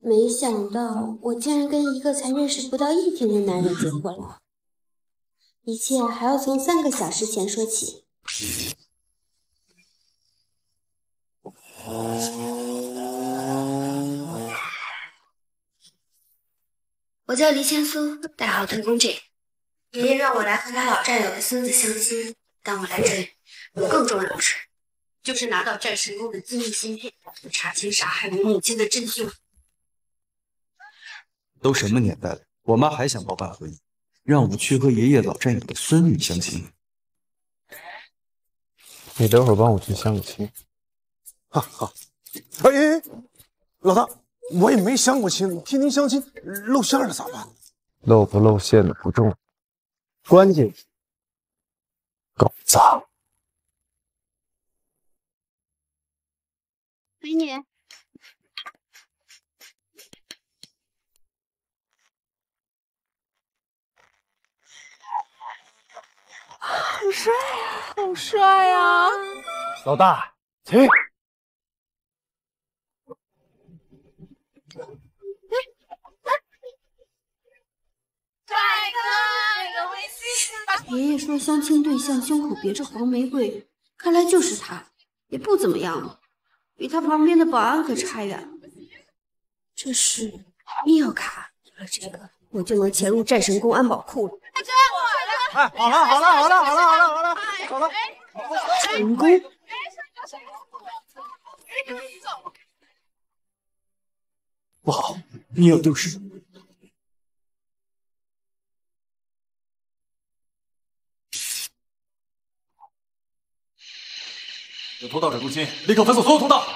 没想到我竟然跟一个才认识不到1天的男人结婚了，一切还要从3个小时前说起。我叫黎千苏，代号特工 J。爷爷让我来和他老战友的孙子相亲，但我来这里有更重要的事，就是拿到战神宫的机密芯片，查清杀害我母亲的真凶。 都什么年代了，我妈还想包办婚姻，让我去和爷爷老战友的孙女相亲。 你等会儿帮我去相个亲。 好。哎，老大，我也没相过亲，替您相亲露馅了咋办？ 露不露馅的不重要，关键是搞砸。 美女， 好帅呀，好帅呀！ 老大，起！ 爷爷说相亲对象胸口别着黄玫瑰，看来就是他，也不怎么样，比他旁边的保安可差远了。这是密钥卡，有了这个，我就能潜入战神宫安保库了。 哎，好了， 成功！ 不好，密钥丢失。有偷盗者入侵，立刻封锁所有通道。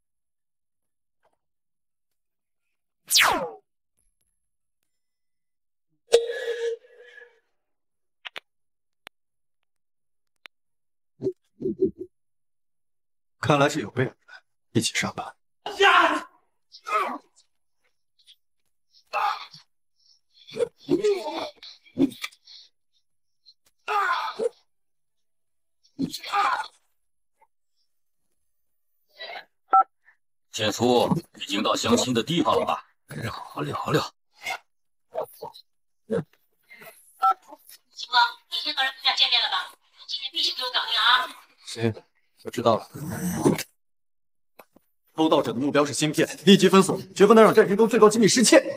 看来是有备而来，一起上吧。 千苏，已经到相亲的地方了吧？让我聊聊。 秦哥，明天和人家见面了吧？今天必须给我搞定啊！ 行，我知道了。偷盗者的目标是芯片，立即封锁，绝不能让战神宫最高机密失窃。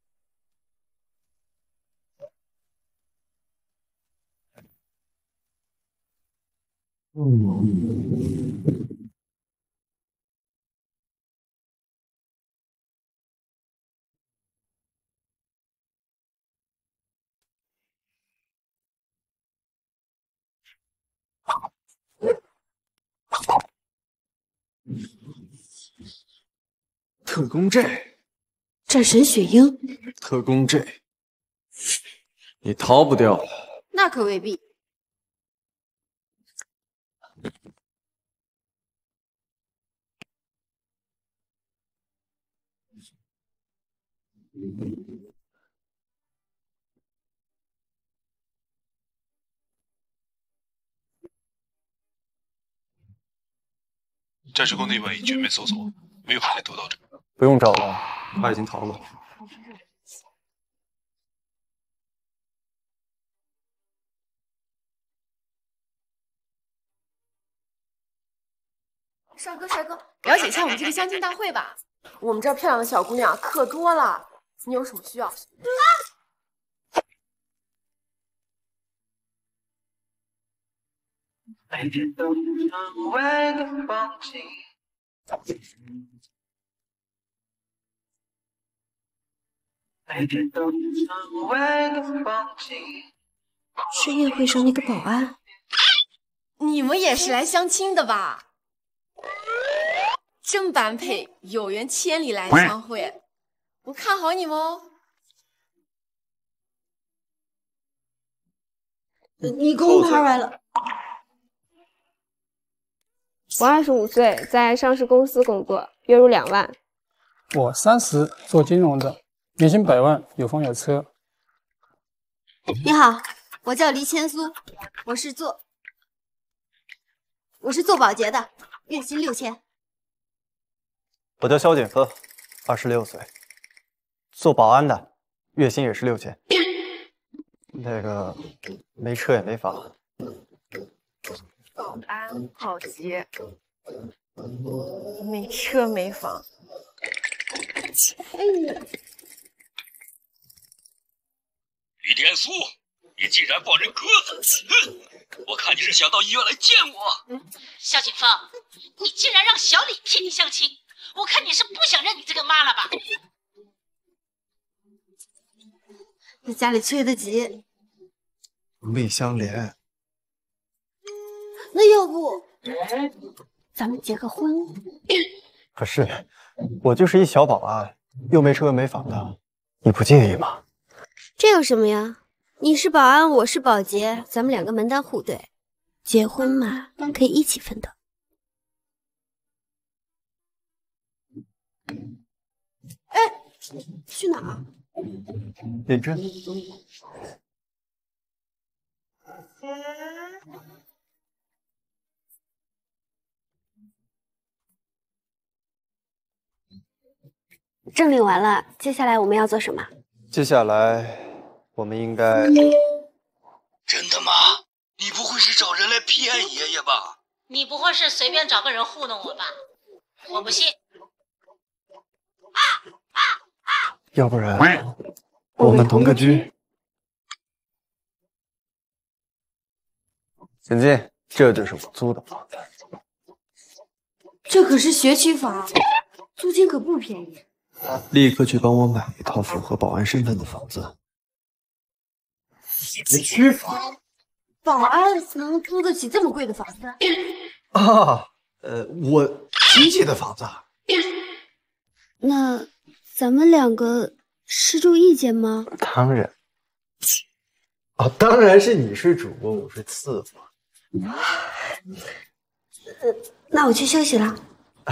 特工 J， 战神雪鹰， 特工 J， 你逃不掉了。 那可未必。 战神宫内外已全面搜索，没有发现偷盗者。 不用找了， 他已经逃了。 帅哥，了解一下我们这个相亲大会吧。我们这儿漂亮的小姑娘可多了，你有什么需要？ 每天都是窗外的风景。每天都是窗外的风景。 是宴会上那个保安。 你们也是来相亲的吧？真般配，有缘千里来相会。我看好你们哦。 你公牌来了。 我25岁，在上市公司工作，月入2万。 我30，做金融的，年薪100万，有房有车。 你好，我叫黎千苏，我是做保洁的，月薪6000。 我叫萧景峰，26岁， 做保安的，月薪也是6000。那个没车也没房。 保安、保洁，没车没房。 李天素，你竟然放人鸽子！哼，我看你是想到医院来见我。 萧景峰，你竟然让小李替你相亲，我看你是不想认你这个妈了吧？ 在家里催得急， 无力相连。 那要不咱们结个婚？ 可是我就是一小保安，又没车又没房的，你不介意吗？ 这有什么呀？你是保安，我是保洁，咱们2个门当户对，结婚嘛，可以一起奋斗。哎，去哪儿？ 认真。 证领完了，接下来我们要做什么？ 接下来我们应该…… 真的吗？你不会是找人来骗爷爷吧？ 你不会是随便找个人糊弄我吧？我不信。 要不然我们同个居。简进，这就是我租的房子。 这可是学区房，租金可不便宜。 立刻去帮我买一套符合保安身份的房子。 学区房，保安能租得起这么贵的房子？ 啊，我亲戚的房子。 那咱们2个是住一间吗？ 当然。哦，当然是你是主播，我是次播。 那我去休息了。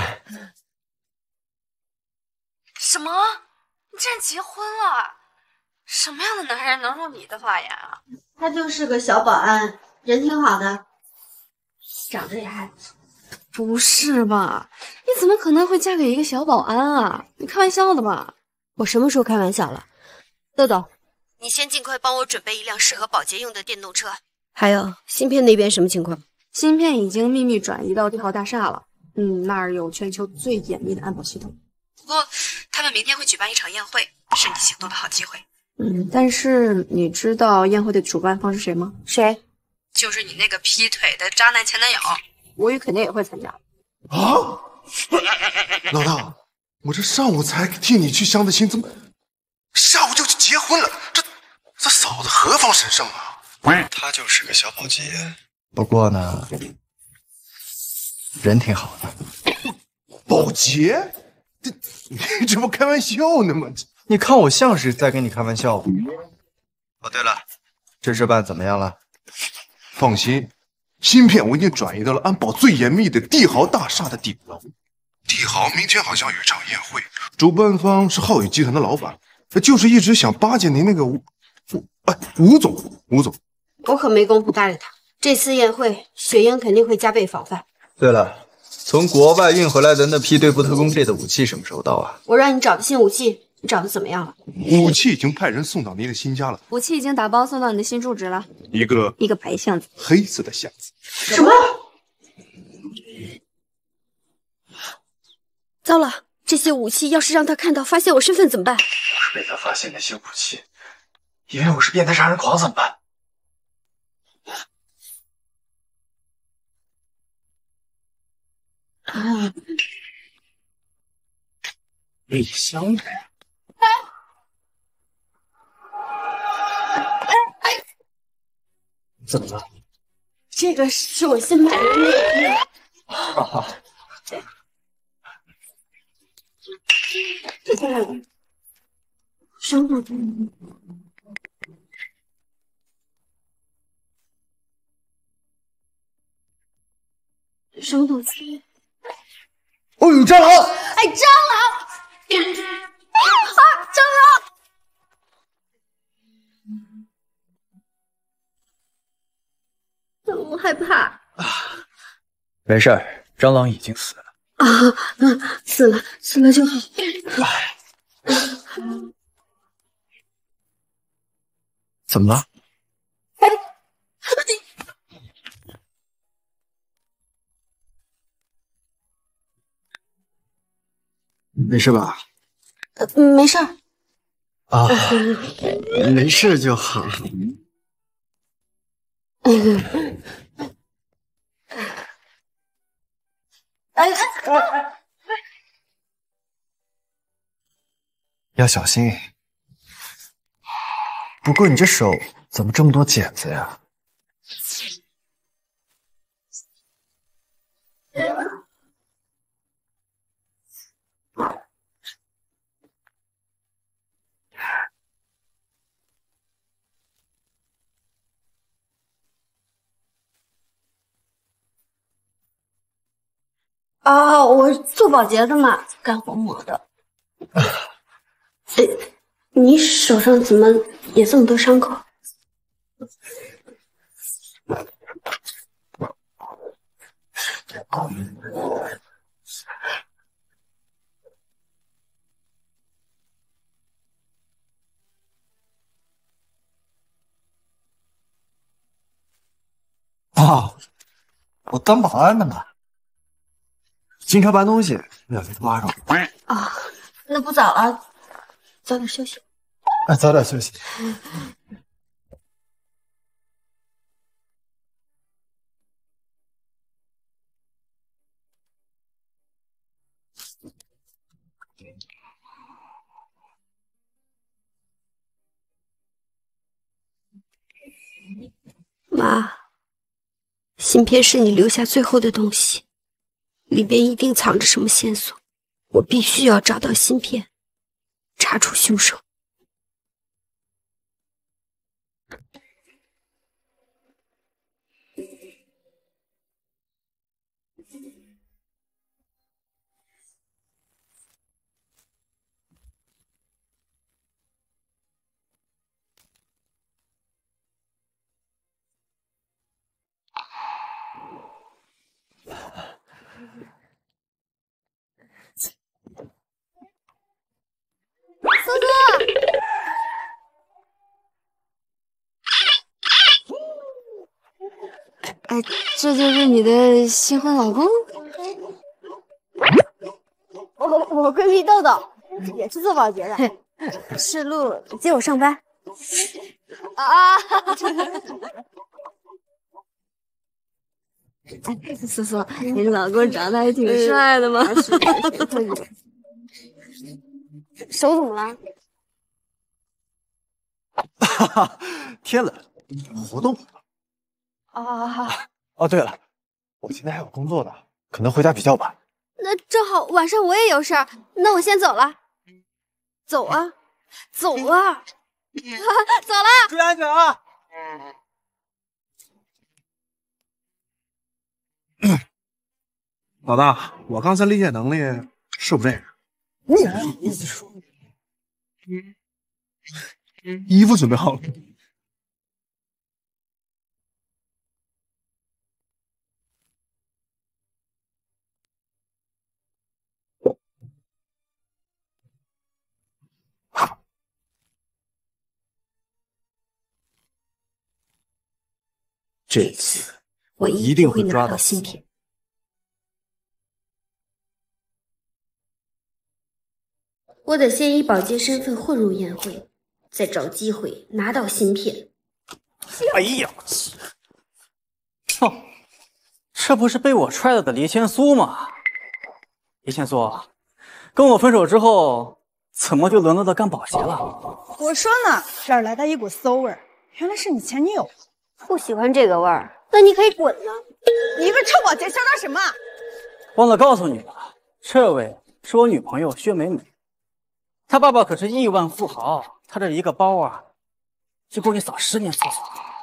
什么？你竟然结婚了？什么样的男人能入你的法眼啊？ 他就是个小保安，人挺好的，长得也还…… 不是吧？你怎么可能会嫁给一个小保安啊？你开玩笑的吧？ 我什么时候开玩笑了？豆豆，你先尽快帮我准备一辆适合保洁用的电动车。还有芯片那边什么情况？ 芯片已经秘密转移到帝豪大厦了。那儿有全球最严密的安保系统。 不过他们明天会举办一场宴会，是你行动的好机会。 但是你知道宴会的主办方是谁吗？ 谁？就是你那个劈腿的渣男前男友。 吴宇肯定也会参加。 啊！老大，我这上午才替你去相的亲，怎么下午就去结婚了？这嫂子何方神圣啊？ 他就是个小保洁，不过呢，人挺好的。 保洁？你这不开玩笑呢吗？ 你看我像是在跟你开玩笑吗？哦，对了，这事办怎么样了？ 放心，芯片我已经转移到了安保最严密的帝豪大厦的顶楼。帝豪明天好像有一场宴会，主办方是浩宇集团的老板，就是一直想巴结您那个吴总。 我可没工夫搭理他。这次宴会，雪英肯定会加倍防范。 对了，从国外运回来的那批对付特工队的武器什么时候到啊？ 我让你找的新武器，你找的怎么样了？ 武器已经派人送到您的新家了。 武器已经打包送到你的新住址了， 一个白箱子， 黑色的箱子。 什么？糟了，这些武器要是让他看到，发现我身份怎么办？ 要是被他发现那些武器，以为我是变态杀人狂怎么办？ 李香子，怎么了？ 这个是我新买的那个。伤到你。伤到你。 哦呦，蟑螂！ 哎，蟑螂！啊，蟑螂！我害怕。 没事儿，蟑螂已经死了。 死了就好。 怎么了？没事吧？ 没事儿。 啊，没事就好。要小心。不过你这手怎么这么多茧子呀？ 啊，我做保洁的嘛，干活磨的。你手上怎么也这么多伤口？ 啊，我当保安的嘛，经常搬东西，不小心刮着。 啊，那不早了，早点休息。 早点休息。 妈，芯片是你留下最后的东西，里边一定藏着什么线索，我必须要找到芯片，查出凶手。 苏苏， 这就是你的新婚老公？ 我闺蜜豆豆也是做保洁的，是路接我上班。啊！ 苏苏，你老公长得还挺帅的嘛。 手怎么了？ 哈哈，天冷，活动。哦，对了，我今天还有工作的，可能回家比较晚。 那正好晚上我也有事儿，那我先走了。走啊，走啊，走了， 注意安全啊！ 老大，我刚才理解能力是不这样？ 你还好意思说？ 衣服准备好了。 这次我一定会拿到芯片。我得先以保洁身份混入宴会，再找机会拿到芯片。 哎呀，操！这不是被我踹了的黎千苏吗？黎千苏，跟我分手之后，怎么就沦落到干保洁了？ 我说呢，这儿来的一股馊味儿，原来是你前女友。 不喜欢这个味儿，那你可以滚了。 你一个臭保洁嚣张什么？ 忘了告诉你了，这位是我女朋友薛美美，她爸爸可是亿万富豪，她这一个包啊，就够你扫10年厕所。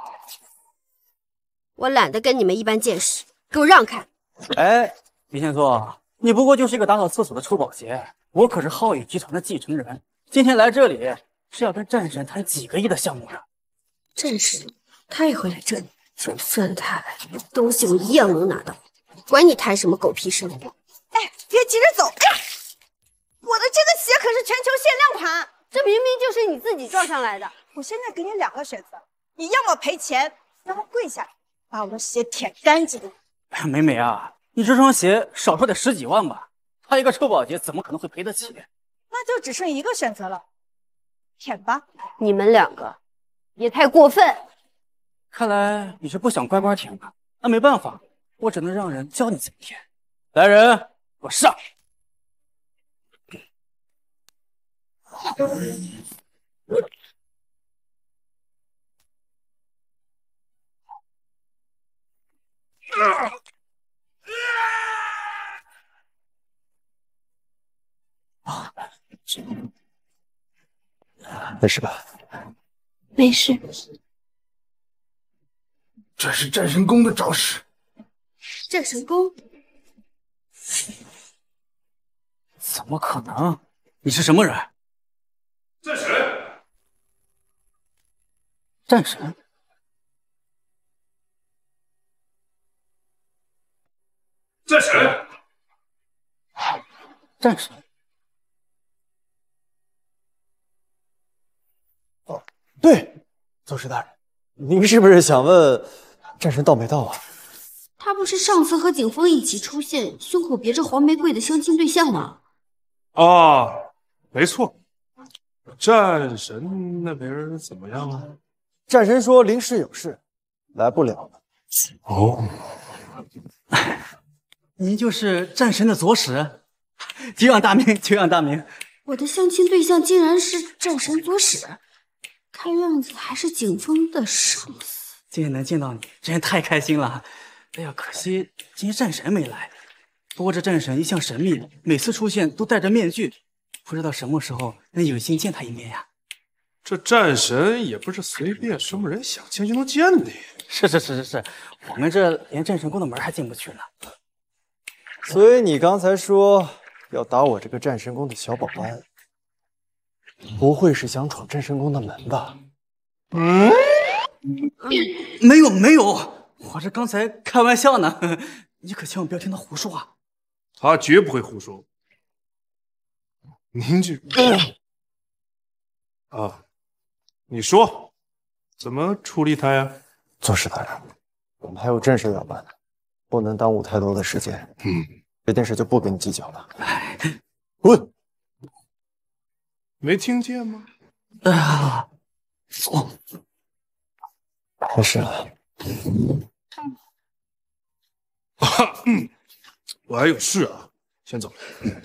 我懒得跟你们一般见识，给我让开！ 哎，黎千苏，你不过就是一个打扫厕所的臭保洁，我可是浩宇集团的继承人，今天来这里是要跟战神谈几个亿的项目的。 战神，他也会来这里？就算他来，东西我一样能拿到，管你谈什么狗屁生意！ 哎，别急着走！哎，我的这个鞋可是全球限量款， 这明明就是你自己撞上来的。 我现在给你2个选择，你要么赔钱，要么跪下来把我的鞋舔干净。 哎呀，美美啊，你这双鞋少说得10几万吧？他一个臭保洁怎么可能会赔得起？ 那就只剩一个选择了，舔吧。 你们2个也太过分。 看来你是不想乖乖舔吧？那没办法，我只能让人教你怎么舔。来人，给我上！ 没事吧？ 没事。 这是战神宫的招式。 战神宫？ 怎么可能？你是什么人？ 战神。 战神？ 战神？ 战神？ 哦，对，宗师大人，您是不是想问战神到没到啊？ 他不是上次和景风一起出现，胸口别着黄玫瑰的相亲对象吗？ 啊，没错。战神那边怎么样啊？ 战神说临时有事，来不了了。 哦， 您就是战神的左使，久仰大名，久仰大名。 我的相亲对象竟然是战神左使，看样子还是景风的上司。 今天能见到你，真是太开心了。哎呀，可惜今天战神没来。不过这战神一向神秘，每次出现都戴着面具，不知道什么时候能有幸见他一面呀。 这战神也不是随便什么人想见就能见的。 是，我们这连战神宫的门还进不去呢。 所以你刚才说要打我这个战神宫的小保安，不会是想闯战神宫的门吧？ 没有，我这刚才开玩笑呢，你可千万不要听他胡说啊！ 他绝不会胡说。您这你说怎么处理他呀？ 宗师大人，我们还有正事要办呢，不能耽误太多的时间。这件事就不跟你计较了。滚！ 没听见吗？ 走。 没事了。 我还有事啊，先走了。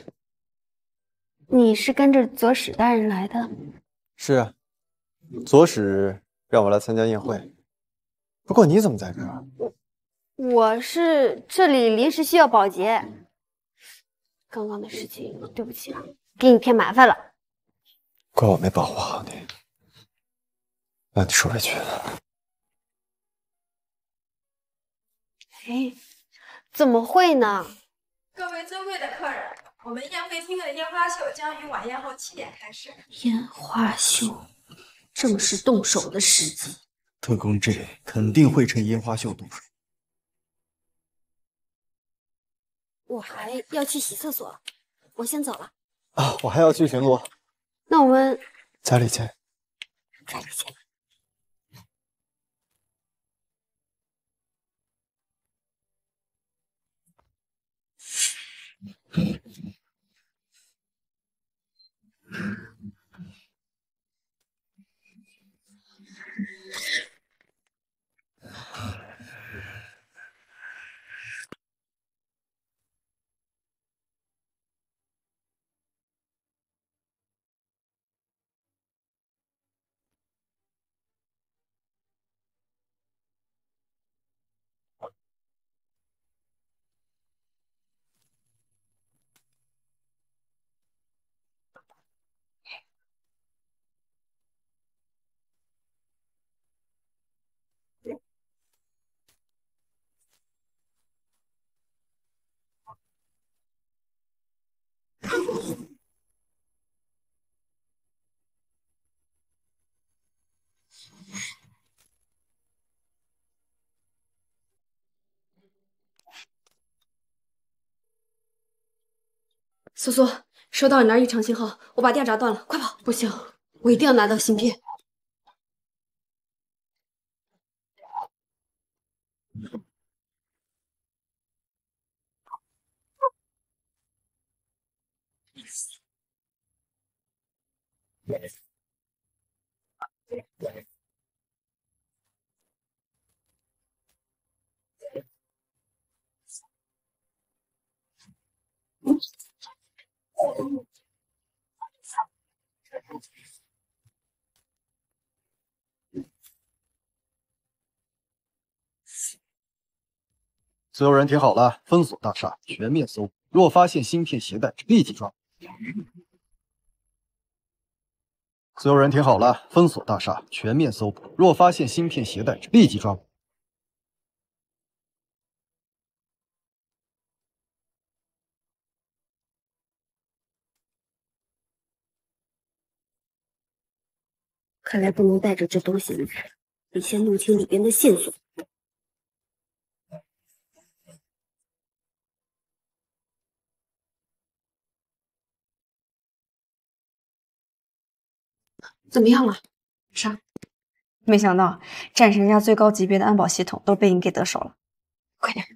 你是跟着左使大人来的？ 是啊，左使让我来参加宴会。不过你怎么在这儿？ 我是这里临时需要保洁。刚刚的事情，对不起啊，给你添麻烦了。 怪我没保护好你，让你受委屈了。 哎，怎么会呢？ 各位尊贵的客人，我们宴会厅的烟花秀将于晚宴后7点开始。 烟花秀，正是动手的时机。 特工 J 肯定会趁烟花秀动手。 我还要去洗厕所，我先走了。 啊，我还要去巡逻。 那我们家里见。 家里见。 苏苏，收到你那异常信号，我把电闸断了，快跑！不行， 我一定要拿到芯片。 所有人听好了，封锁大厦，全面搜捕。若发现芯片携带，立即抓捕。所有人听好了，封锁大厦，全面搜捕。若发现芯片携带，立即抓捕。 看来不能带着这东西离开，得先弄清里边的线索。怎么样了？啥？ 没想到战神家最高级别的安保系统都被你给得手了， 快点！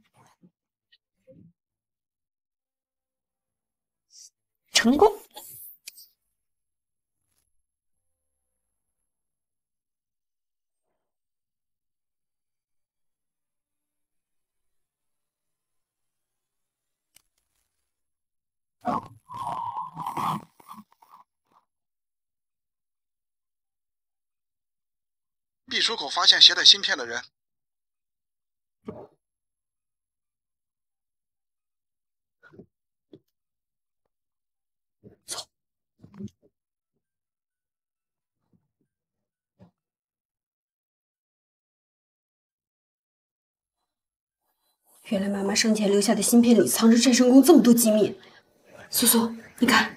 成功！ B 出口发现携带芯片的人。 走。原来妈妈生前留下的芯片里藏着战神宫这么多机密。苏苏，你看，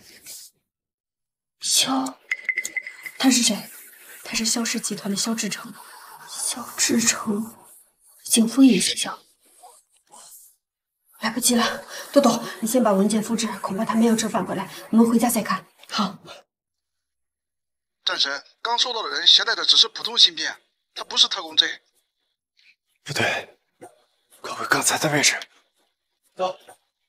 萧，他是谁？他是萧氏集团的萧志成。萧志成，景风也姓萧。来不及了，豆豆，你先把文件复制，恐怕他们要折返回来，我们回家再看。好。 战神，刚收到的人携带的只是普通芯片，他不是特工 J。 不对，快回刚才的位置。走。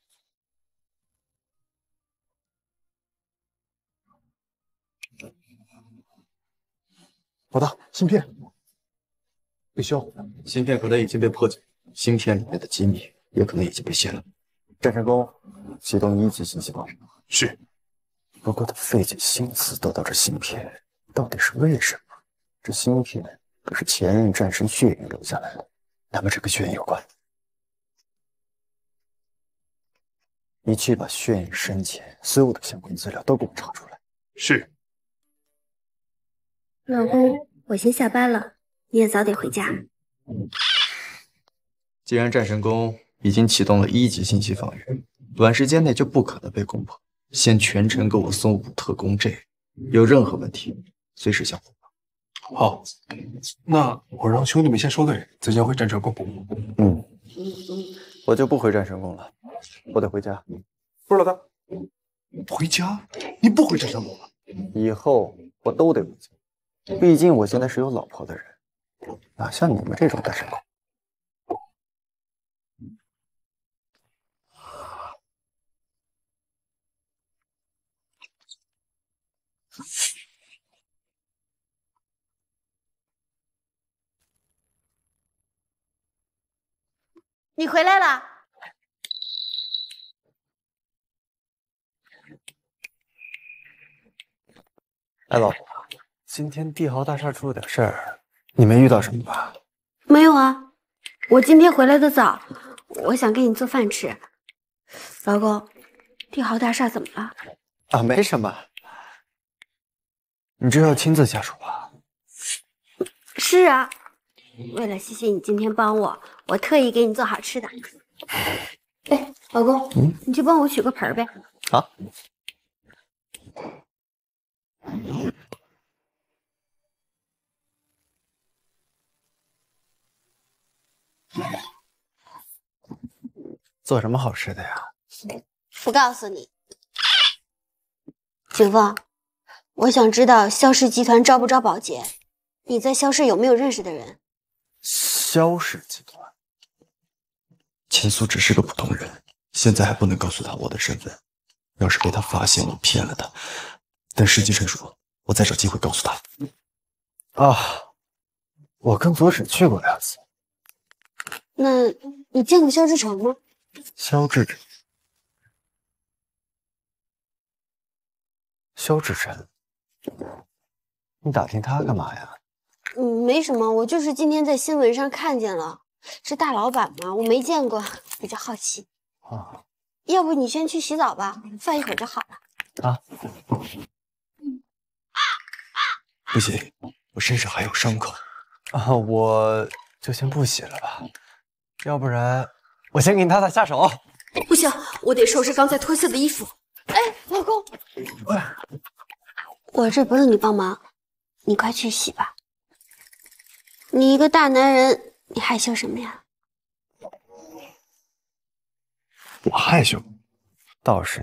老大，芯片被销毁了，芯片可能已经被破解，芯片里面的机密也可能已经被泄露。战神宫启动1级信息防御。 是。 不过他费尽心思得到这芯片，到底是为什么？这芯片可是前任战神血影留下来的，那么这跟血影有关。你去把血影生前所有的相关资料都给我查出来。 是。 老公，我先下班了，你也早点回家。 既然战神宫已经启动了1级信息防御，短时间内就不可能被攻破。先全程给我送5特工 J， 有任何问题随时向我报。 好，那我让兄弟们先收队，咱先回战神宫。 我就不回战神宫了，我得回家。 不是老大，回家？你不回战神宫了？ 以后我都得回家。毕竟我现在是有老婆的人，哪像你们这种单身狗。 你回来了。 哎，老婆，今天帝豪大厦出了点事儿，你没遇到什么吧？ 没有啊，我今天回来的早，我想给你做饭吃。老公，帝豪大厦怎么了？ 啊，没什么。你这要亲自下手吧？ 是啊，为了谢谢你今天帮我，我特意给你做好吃的。哎，老公，你去帮我取个盆呗。 好。做什么好吃的呀？ 不告诉你。景峰， 我想知道萧氏集团招不招保洁？你在萧氏有没有认识的人？ 萧氏集团，钱苏只是个普通人，现在还不能告诉他我的身份。要是被他发现我骗了他，等时机成熟，我再找机会告诉他。啊，我跟左沈去过2次。 那你见过萧志成吗？ 萧志成，萧志成，你打听他干嘛呀？ 没什么，我就是今天在新闻上看见了，是大老板嘛，我没见过，比较好奇。 啊， 要不你先去洗澡吧，饭一会儿就好了。 啊，不行，我身上还有伤口。啊，我就先不洗了吧，要不然我先给你打打下手。 不行，我得收拾刚才脱下的衣服。哎，老公，我这不用你帮忙，你快去洗吧。你一个大男人，你害羞什么呀？ 我害羞，倒是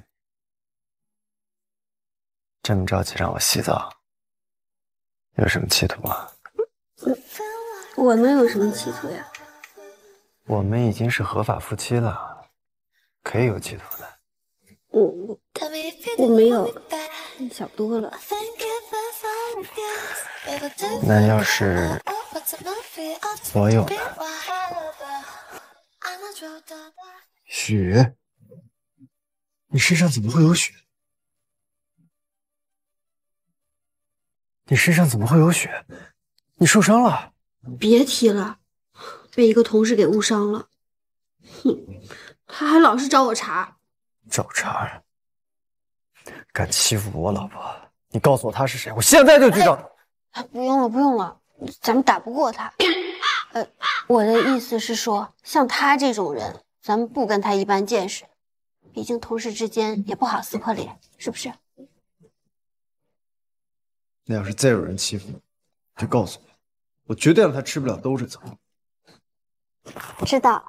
这么着急让我洗澡，有什么企图啊？ 我能有什么企图呀？ 我们已经是合法夫妻了，可以有企图的。 我没有，你想多了。 那要是我有呢？血？你身上怎么会有血？你身上怎么会有血？你受伤了？ 别提了，被一个同事给误伤了。哼，他还老是找我茬。 找茬？敢欺负我老婆？你告诉我他是谁，我现在就去找他。 不用了，不用了，咱们打不过他。我的意思是说，像他这种人，咱们不跟他一般见识。毕竟同事之间也不好撕破脸，是不是？ 那要是再有人欺负你，就告诉我，我绝对让他吃不了兜着走。 知道。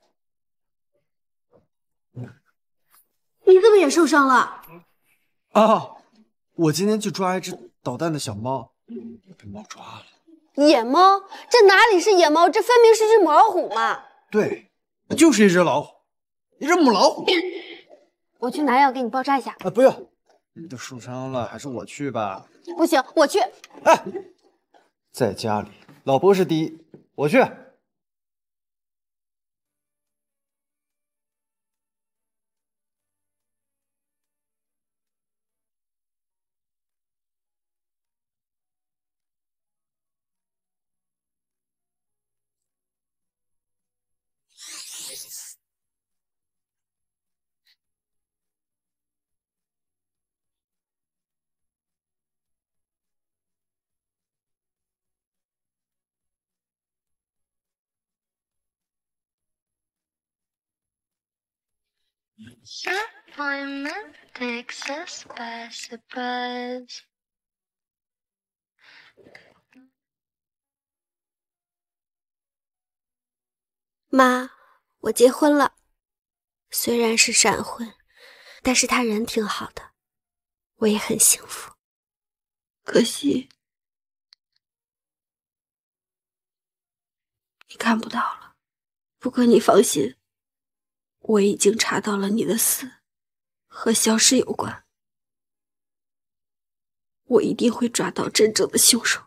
你怎么也受伤了？ 啊！我今天去抓一只捣蛋的小猫，被猫抓了。 野猫？这哪里是野猫？这分明是只母老虎嘛！ 对，就是一只老虎，一只母老虎。 我去拿药给你包扎一下。 啊，不用，你都受伤了，还是我去吧。 不行，我去。 哎，在家里，老婆是第一，我去。 Disappointment takes us by surprise. 妈，我结婚了，虽然是闪婚，但是他人挺好的，我也很幸福。可惜你看不到了。不过你放心，我已经查到了你的死和萧氏有关，我一定会抓到真正的凶手。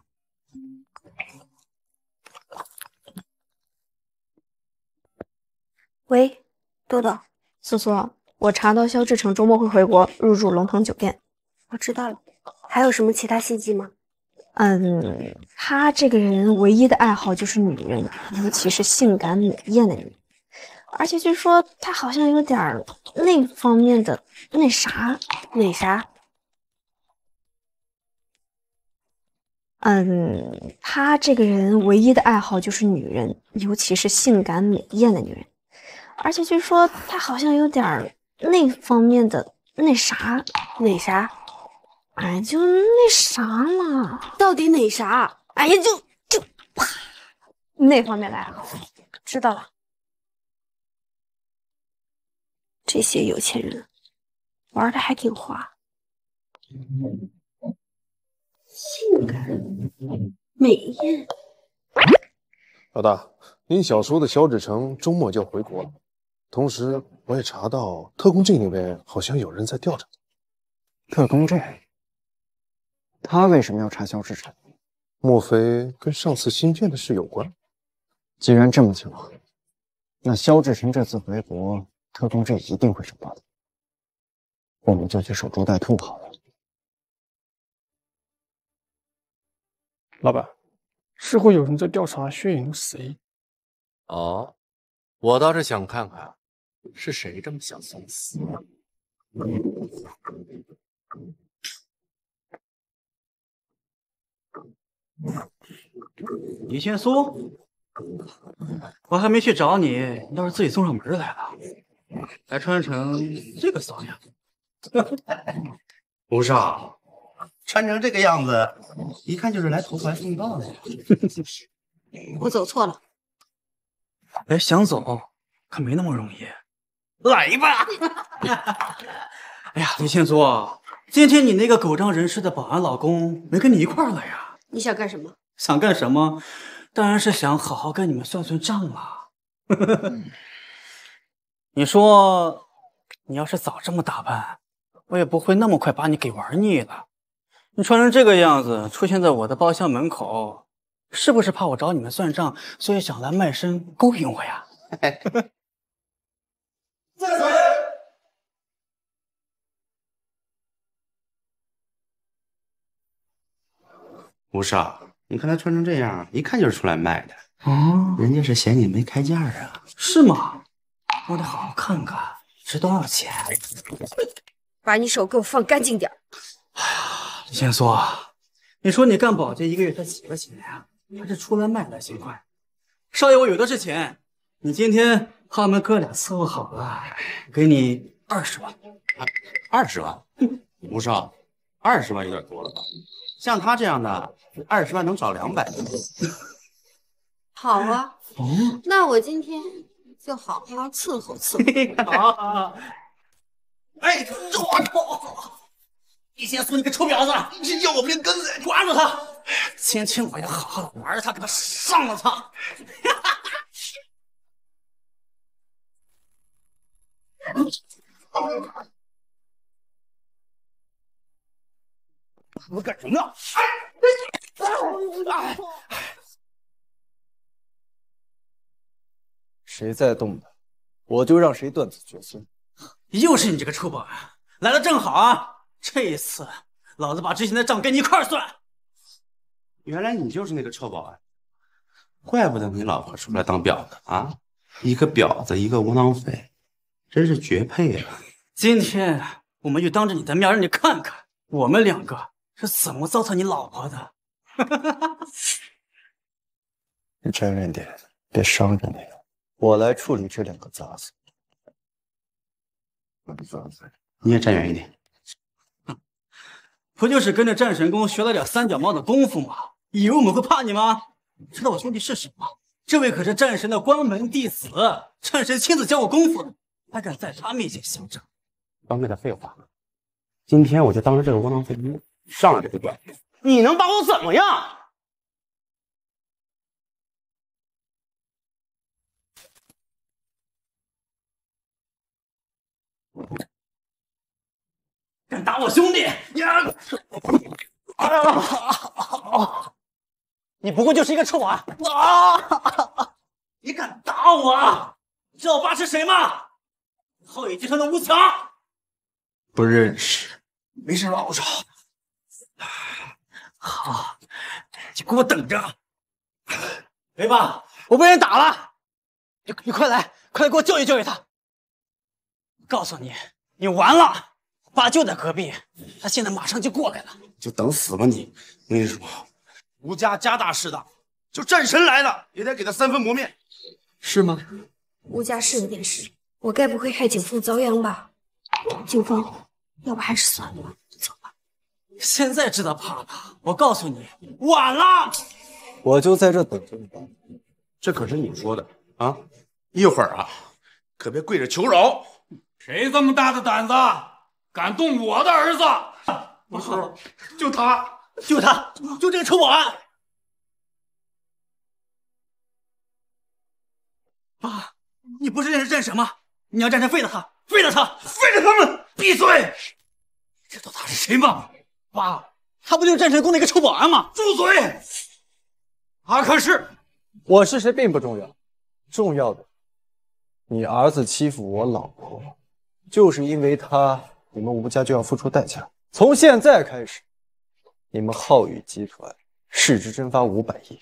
喂，豆豆，苏苏，我查到萧志成周末会回国，入住龙腾酒店。 我知道了，还有什么其他信息吗？ 他这个人唯一的爱好就是女人，尤其是性感美艳的女人。而且据说他好像有点那方面的那啥。他这个人唯一的爱好就是女人，尤其是性感美艳的女人。而且据说他好像有点那方面的那啥。哎，就那啥嘛。 到底哪啥？哎呀，就那方面的爱好。 知道了。这些有钱人玩的还挺花。 性感美艳。 老大，您小叔的萧志成周末就要回国了，同时我也查到特工队那边好像有人在调查。 特工队？他为什么要查萧志成？ 莫非跟上次芯片的事有关？ 既然这么巧，那萧志成这次回国，特工队一定会找到他。我们就去守株待兔好了。 老板，似乎有人在调查血影谁？ 哦，我倒是想看看是谁这么想送死。 李炫苏，我还没去找你，你倒是自己送上门来了，还穿成这个骚样。 吴少，穿成这个样子，一看就是来投怀送抱的呀。 我走错了。 哎，想走可没那么容易。 来吧！ 哎呀，李炫苏，今天你那个狗仗人势的保安老公没跟你一块儿来呀？ 你想干什么？ 想干什么？当然是想好好跟你们算算账了。你说，你要是早这么打扮，我也不会那么快把你给玩腻了。你穿成这个样子出现在我的包厢门口，是不是怕我找你们算账，所以想来卖身勾引我呀？ 吴少，你看他穿成这样，一看就是出来卖的。 哦， 人家是嫌你没开价啊。 是吗？我得好好看看值多少钱。 把你手给我放干净点。 李先苏，你说你干保洁一个月才几个钱呀？还是出来卖来行快？少爷，我有的是钱。你今天和我们哥俩伺候好了，给你20万。 20万？吴少，20万有点多了吧？像他这样的，20万能找200。 好啊，那我今天就好好伺候伺候。 好。哎，我李先苏，你个臭婊子，你要我命根子！抓住他！今天我要好好的玩着他，给他上了他。我干什么呢？ 谁再动他，我就让谁断子绝孙。 又是你这个臭保安，来的正好啊！这一次，老子把之前的账跟你一块算。 原来你就是那个臭保安，怪不得你老婆出来当婊子啊！一个婊子，一个窝囊废，真是绝配啊！ 今天我们就当着你的面让你看看，我们两个是怎么糟蹋你老婆的。 你沾远点，别伤着你。我来处理这2个杂碎。 你也站远一点。 不就是跟着战神宫学了点三脚猫的功夫吗？以为我们会怕你吗？知道我兄弟是什么？这位可是战神的关门弟子，战神亲自教我功夫的，还敢在他面前嚣张？ 甭给他废话，今天我就当着这个窝囊废上来就管，你能把我怎么样？ 敢打我兄弟！你不过就是一个臭保安！你敢打我？知道我爸是谁吗？浩宇集团的吴强。 不认识。 没事吧，吴少？ 好，你给我等着！雷爸，我被人打了，你快来，快来给我教育教育他！告诉你，你完了。爸就在隔壁，他现在马上就过来了。 就等死吧你！我跟你说，吴家家大势大，就战神来了也得给他3分磨面， 是吗？ 吴家是有点事，我该不会害景风遭殃吧？景风，要不还是算了吧，走吧。 现在知道怕了，我告诉你，晚了。 我就在这等着你吧。 这可是你说的啊！一会儿啊，可别跪着求饶。 谁这么大的胆子，敢动我的儿子？ 不是，就他， 就他，就这个臭保安！爸，你不是认识战神吗？你要战神废了他，废了他，废了他们！闭嘴！你知道他是谁吗？爸，他不就是战神宫那个臭保安吗？住嘴！阿克是， 我是谁并不重要，重要的，你儿子欺负我老婆，就是因为他，你们吴家就要付出代价。从现在开始，你们浩宇集团市值蒸发500亿。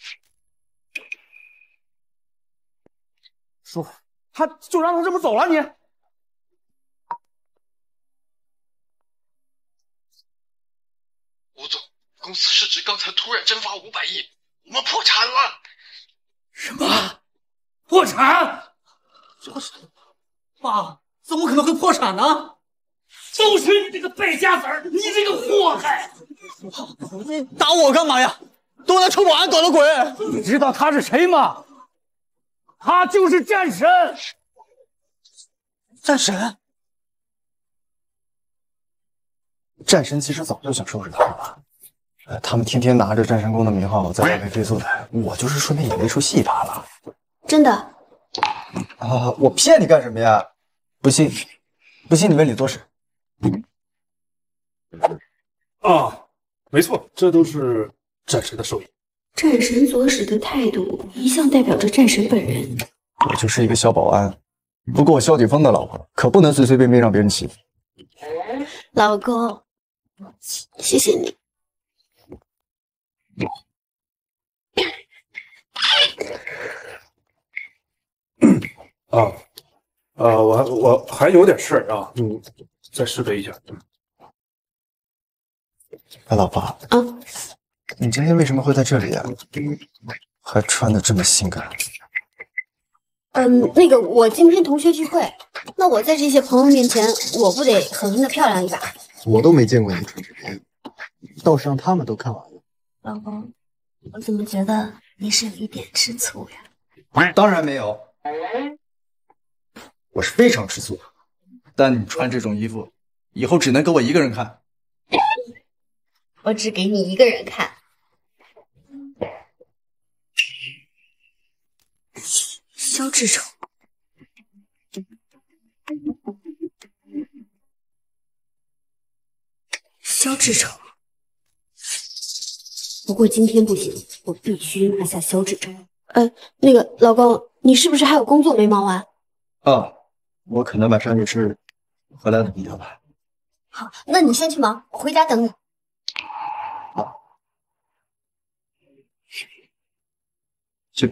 叔，他就让他这么走了你？ 吴总，公司市值刚才突然蒸发500亿，我们破产了。 什么？破产？爸，怎么可能会破产呢？都是你这个败家子儿，你这个祸害！你打我干嘛呀？都那臭保安搞的鬼！ 你知道他是谁吗？他就是战神。 战神？ 战神其实早就想收拾他了。他们天天拿着战神宫的名号在外面飞速台，我就是顺便演了一出戏罢了。 真的？ 啊，我骗你干什么呀？不信你问李做事。 啊，没错，这都是战神的手艺。 战神做事的态度一向代表着战神本人。 我就是一个小保安，不过我萧景峰的老婆可不能随随便便让别人欺负。 老公，谢谢你。 我还有点事儿啊，再试备一下。 哎，老婆，你今天为什么会在这里呀？还穿的这么性感？ 那个，我今天同学聚会，那我在这些朋友面前，我不得狠狠的漂亮一把？ 我都没见过你穿这个，倒是让他们都看完了。 老公，我怎么觉得你是有一点吃醋呀？ 当然没有，我是非常吃醋。但你穿这种衣服，以后只能给我一个人看。 我只给你一个人看。萧志丑，萧志丑。不过今天不行，我必须拿下萧志丑。那个老公，你是不是还有工作没忙完？ 我可能晚上也是回来等一下吧。 好，那你先去忙，我回家等你。 好，去。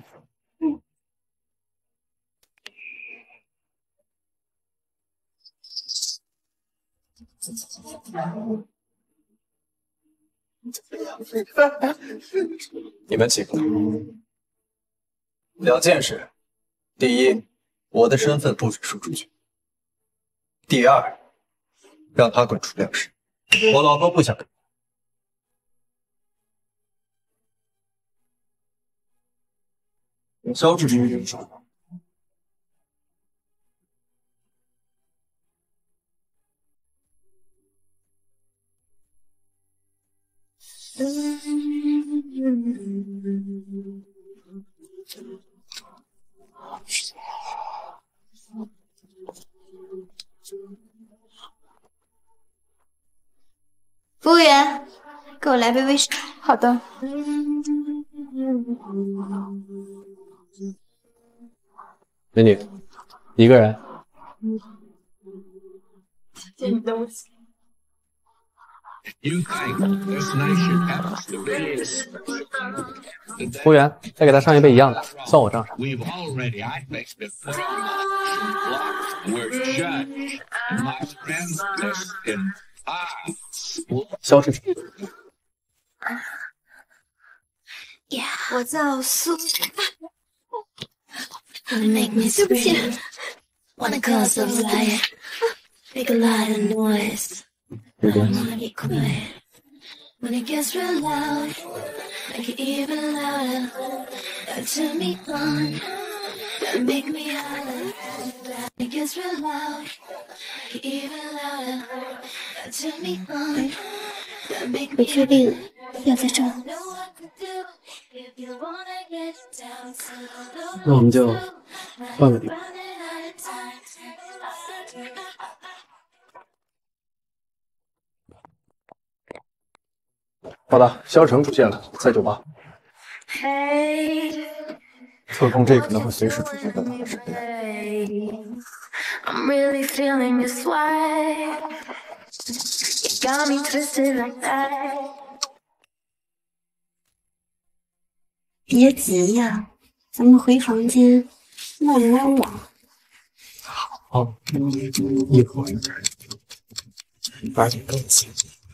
你们几个，2件事：第一，我的身份不许说出去；第二，让他滚出2室。我老婆不想跟。萧志忠人说。 服务员，给我来杯威士忌。 好的。 美女，一个人？ 谢谢你的威士忌。 服务员，再给他上一杯一样的，算我账上。萧志忠， 我叫苏。对不起。 When it gets real loud, make it even louder. Turn me on, make me holler. When it gets real loud, make it even louder. Turn me on, make me 你确定要在这。 那我们就换个地方。 好的，萧成出现了，在酒吧。特工这可能会随时出现在他的身边。 I'm really feeling your swag. You got me twisted like that. 别急呀，咱们回房间慢慢玩。 好，一会儿把你更紧。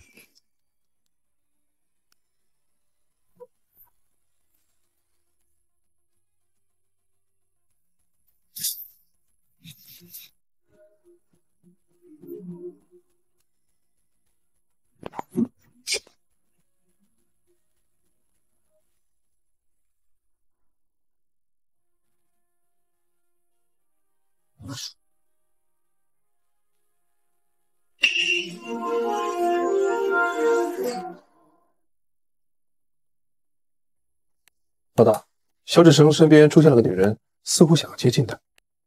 老大，肖志成身边出现了个女人，似乎想要接近他。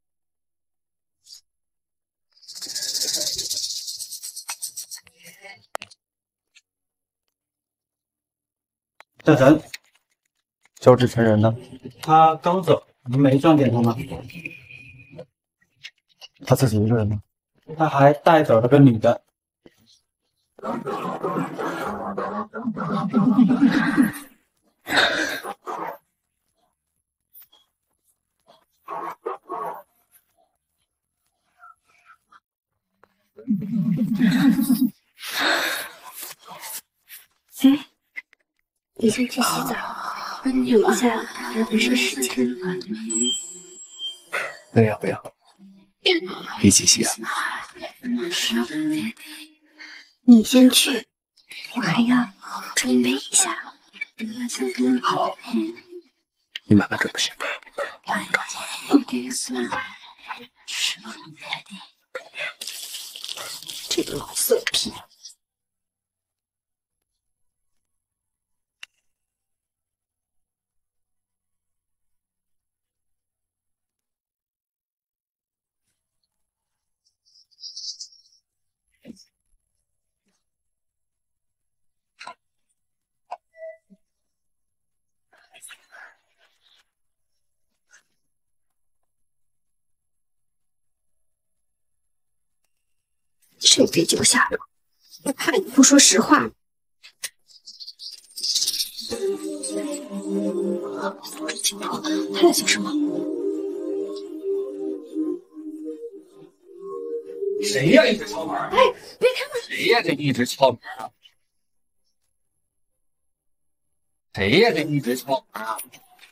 大神， 肖志成人呢？ 他刚走，你没撞见他吗？ 他自己一个人吗？ 他还带走了个女的。 你先去洗澡，等一下不是时间。 那要不要一起洗啊？ 你先去，我还要准备一下。 好，你慢慢准备。 这个老色批。这杯酒下了，我怕你不说实话。他在想什么？ 谁呀？一直敲门！ 哎，别开门！ 谁呀？这一直敲门啊！谁呀？这一直敲门啊！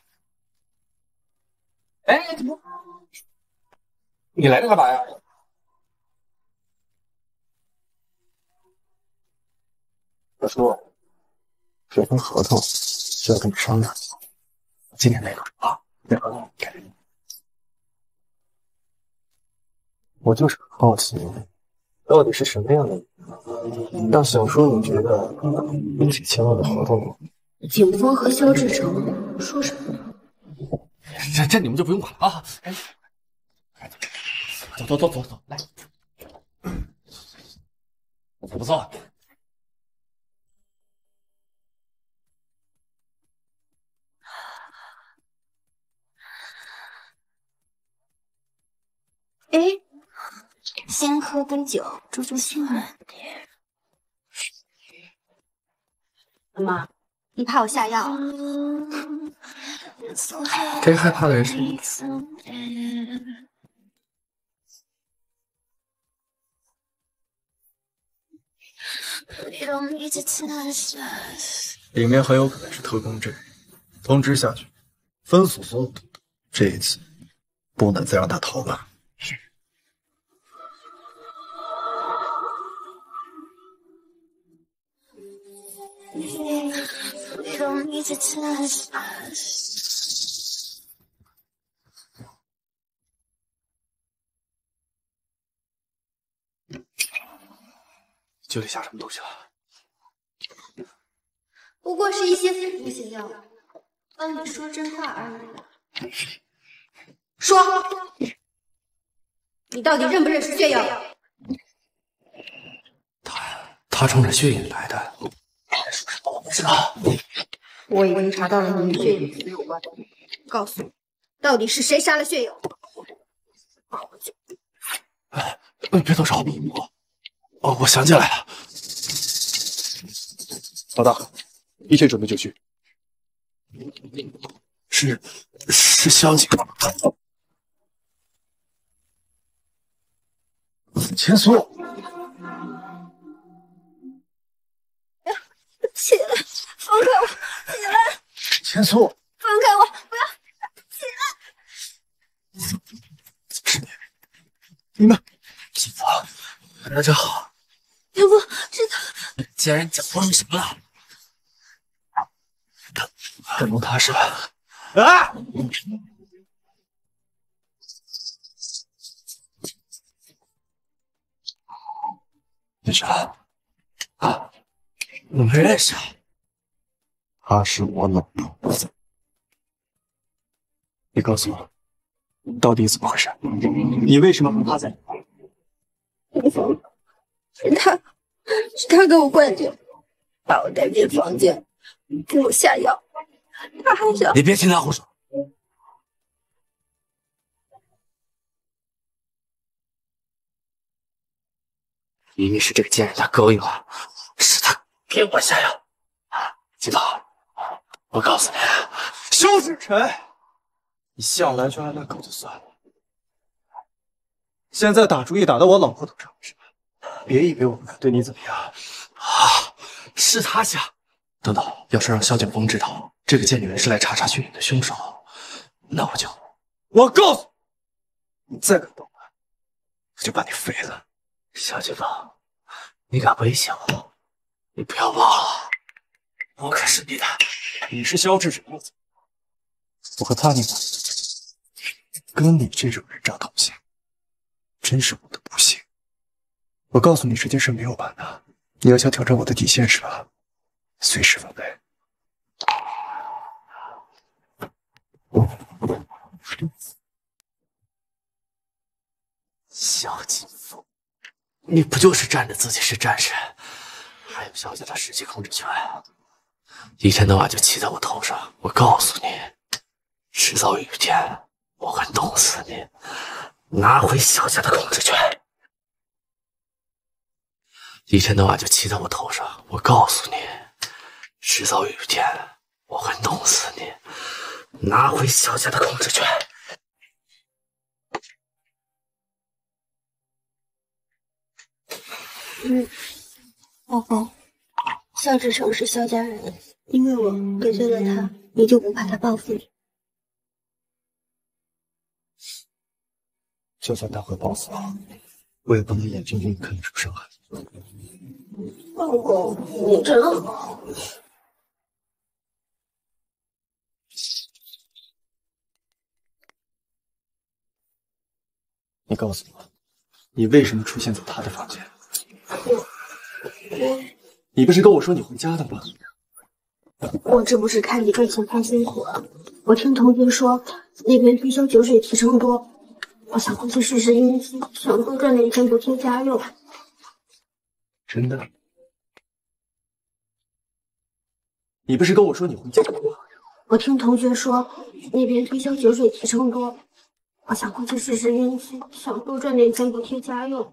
哎，怎么？你来这干嘛呀？ 大叔，这份合同需要跟你商量。今天那个啊，那合同给你。我就是很好奇，到底是什么样的人，让小叔你觉得一起签了的合同？ 警方和肖志成说什么？ 这你们就不用管了啊！哎，走，来，不错。 哎，先喝杯酒助助兴嘛。妈妈，你怕我下药？ 这个害怕的人是你。里面很有可能是特工阵，通知下去，分锁所有毒的。这一次不能再让他逃了。是。酒里下什么东西了？ 不过是一些辅助性药物，帮你说真话而已。说，你到底认不认识血友？ 他冲着血影来的，我不知道。 我已经查到了你与血影死有关，告诉我，到底是谁杀了血友？ 别动手！我想起来了。 老大，一切准备就绪。 是萧景。千苏， 起来，放开我！起来， 千苏， 放开我！不要！起来！ 是你们，姐夫，大家好。 姐夫，知道。 既然讲错什么了？跟踪他是吧？啊！你是啊？我们认识。 她是我老婆。你告诉我，到底怎么回事？你为什么和她在？ 是他给我灌酒，把我带进房间，给我下药。他还想…… 你别听他胡说。明明是这个贱人他勾引我，是他给我下药。季涛，我告诉你， 萧志辰，你向来就爱乱搞就算了，现在打主意打到我老婆头上是吧？别以为我不敢对你怎么样啊！是他下。等等，要是让萧景峰知道这个贱女人是来查血影的凶手，那我就…… 我告诉你，你再敢动我，我就把你废了。 萧景峰，你敢威胁我？你不要忘了，我可是你的。 你是萧志辰，我和他你跟你这种人渣同行，真是我的不幸。我告诉你，这件事没有完的。你要想挑战我的底线是吧？随时准备。 萧景峰，你不就是仗着自己是战神，还有萧家的实际控制权啊？一天到晚就骑在我头上，我告诉你，迟早有一天我会弄死你，拿回萧家的控制权。一天到晚就骑在我头上，我告诉你，迟早有一天我会弄死你，拿回萧家的控制权。 老公，萧志成是萧家人，因为我得罪了他，你就不怕他报复你？ 就算他会报复我，我也不能眼睁睁地看你受伤害。 老公，你真好。 你告诉我，你为什么出现在他的房间？你不是跟我说你回家的吗？ 我这不是看你赚钱太辛苦了。我听同学说那边推销酒水提成多，我想回去试试运气，想多赚点钱补贴家用。 真的？你不是跟我说你回家？ 我听同学说那边推销酒水提成多，我想回去试试运气，想多赚点钱补贴家用。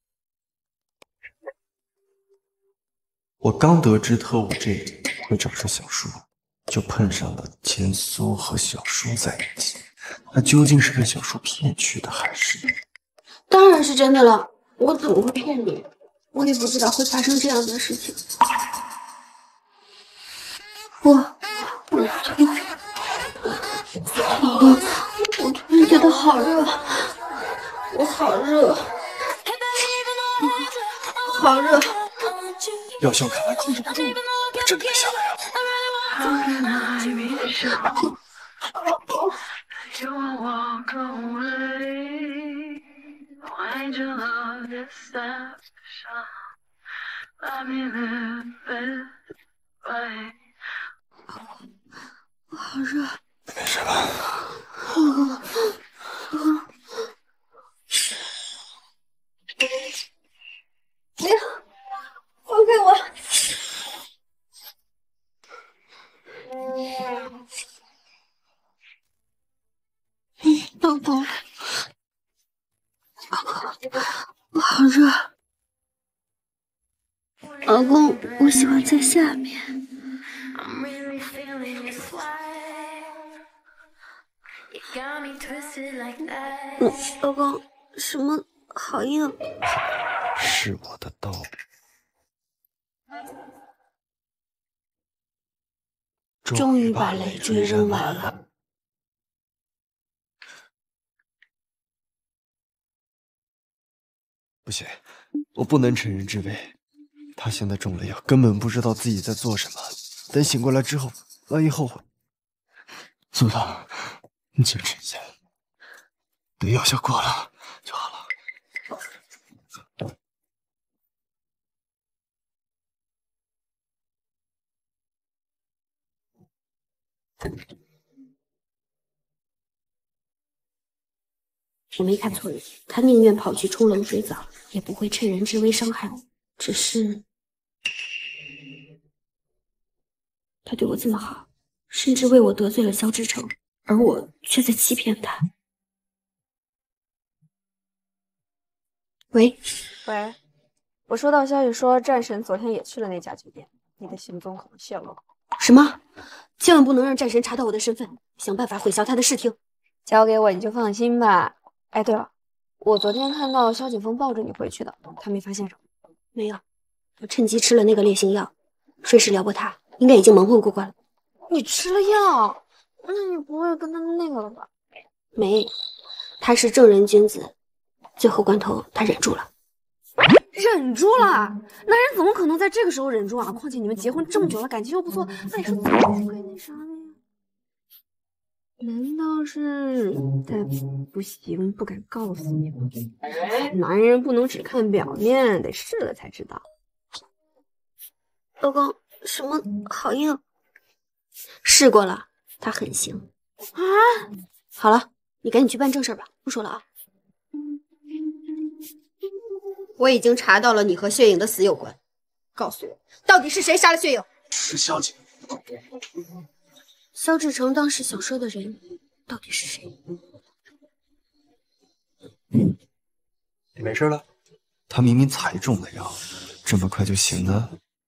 我刚得知特务 J 会找上小叔，就碰上了千苏和小叔在一起。那究竟是被小叔骗去的，还是…… 当然是真的了，我怎么会骗你？我也不知道会发生这样的事情。我突然觉得好热，我好热，好热。 要像看来控制不住，他真的得下来啊！ 公，好热。老公，我喜欢在下面。老公，什么好硬？ 是我的刀。 终于把累赘扔完了。 不行，我不能趁人之危。他现在中了药，根本不知道自己在做什么。等醒过来之后，万一后悔。苏唐，你坚持一下，等药效过了就好了。 我没看错人，他宁愿跑去冲冷水澡，也不会趁人之危伤害我。只是他对我这么好，甚至为我得罪了萧志成，而我却在欺骗他。喂， 我收到消息说战神昨天也去了那家酒店，你的行踪可能泄露了。 什么？千万不能让战神查到我的身份，想办法毁掉他的视听。 交给我你就放心吧。哎，对了，我昨天看到萧景峰抱着你回去的，他没发现什么？ 没有，我趁机吃了那个烈性药，顺势撩拨他，应该已经蒙混过关了。 你吃了药，那你不会跟他那个了吧？ 没，他是正人君子，最后关头他忍住了。 忍住了？男人怎么可能在这个时候忍住啊？况且你们结婚这么久了，感情又不错，那你说怎么会那啥的呀？难道是他不行，不敢告诉你吗？男人不能只看表面，得试了才知道。 老公，什么好硬？试过了，他很行啊。 好了，你赶紧去办正事吧，不说了啊。我已经查到了你和血影的死有关，告诉我，到底是谁杀了血影？ 是萧景。 萧志成当时想说的人到底是谁？ 你没事了？他明明才中的药，这么快就醒了？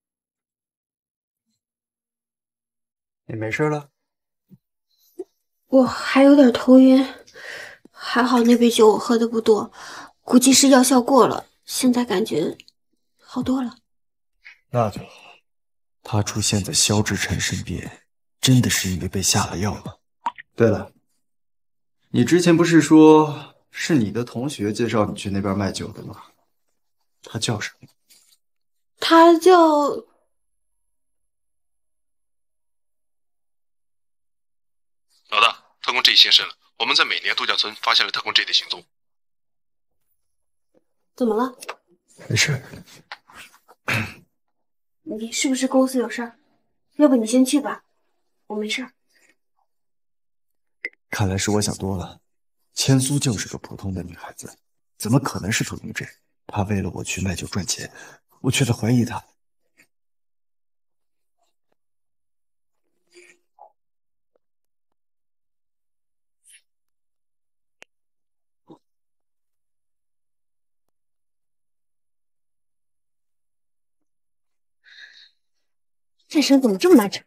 你没事了？ 我还有点头晕，还好那杯酒我喝的不多，估计是药效过了，现在感觉好多了。 那就好。他出现在萧志成身边，真的是因为被下了药吗？对了，你之前不是说是你的同学介绍你去那边卖酒的吗？他叫什么？ 他叫…… 老大，特工 G 现身了，我们在美年度假村发现了特工 G 的行踪。 怎么了？ 没事。 你是不是公司有事儿？要不你先去吧，我没事儿。 看来是我想多了，千苏就是个普通的女孩子，怎么可能是特工 G？她为了我去卖酒赚钱，我却在怀疑她。 这身怎么这么难整？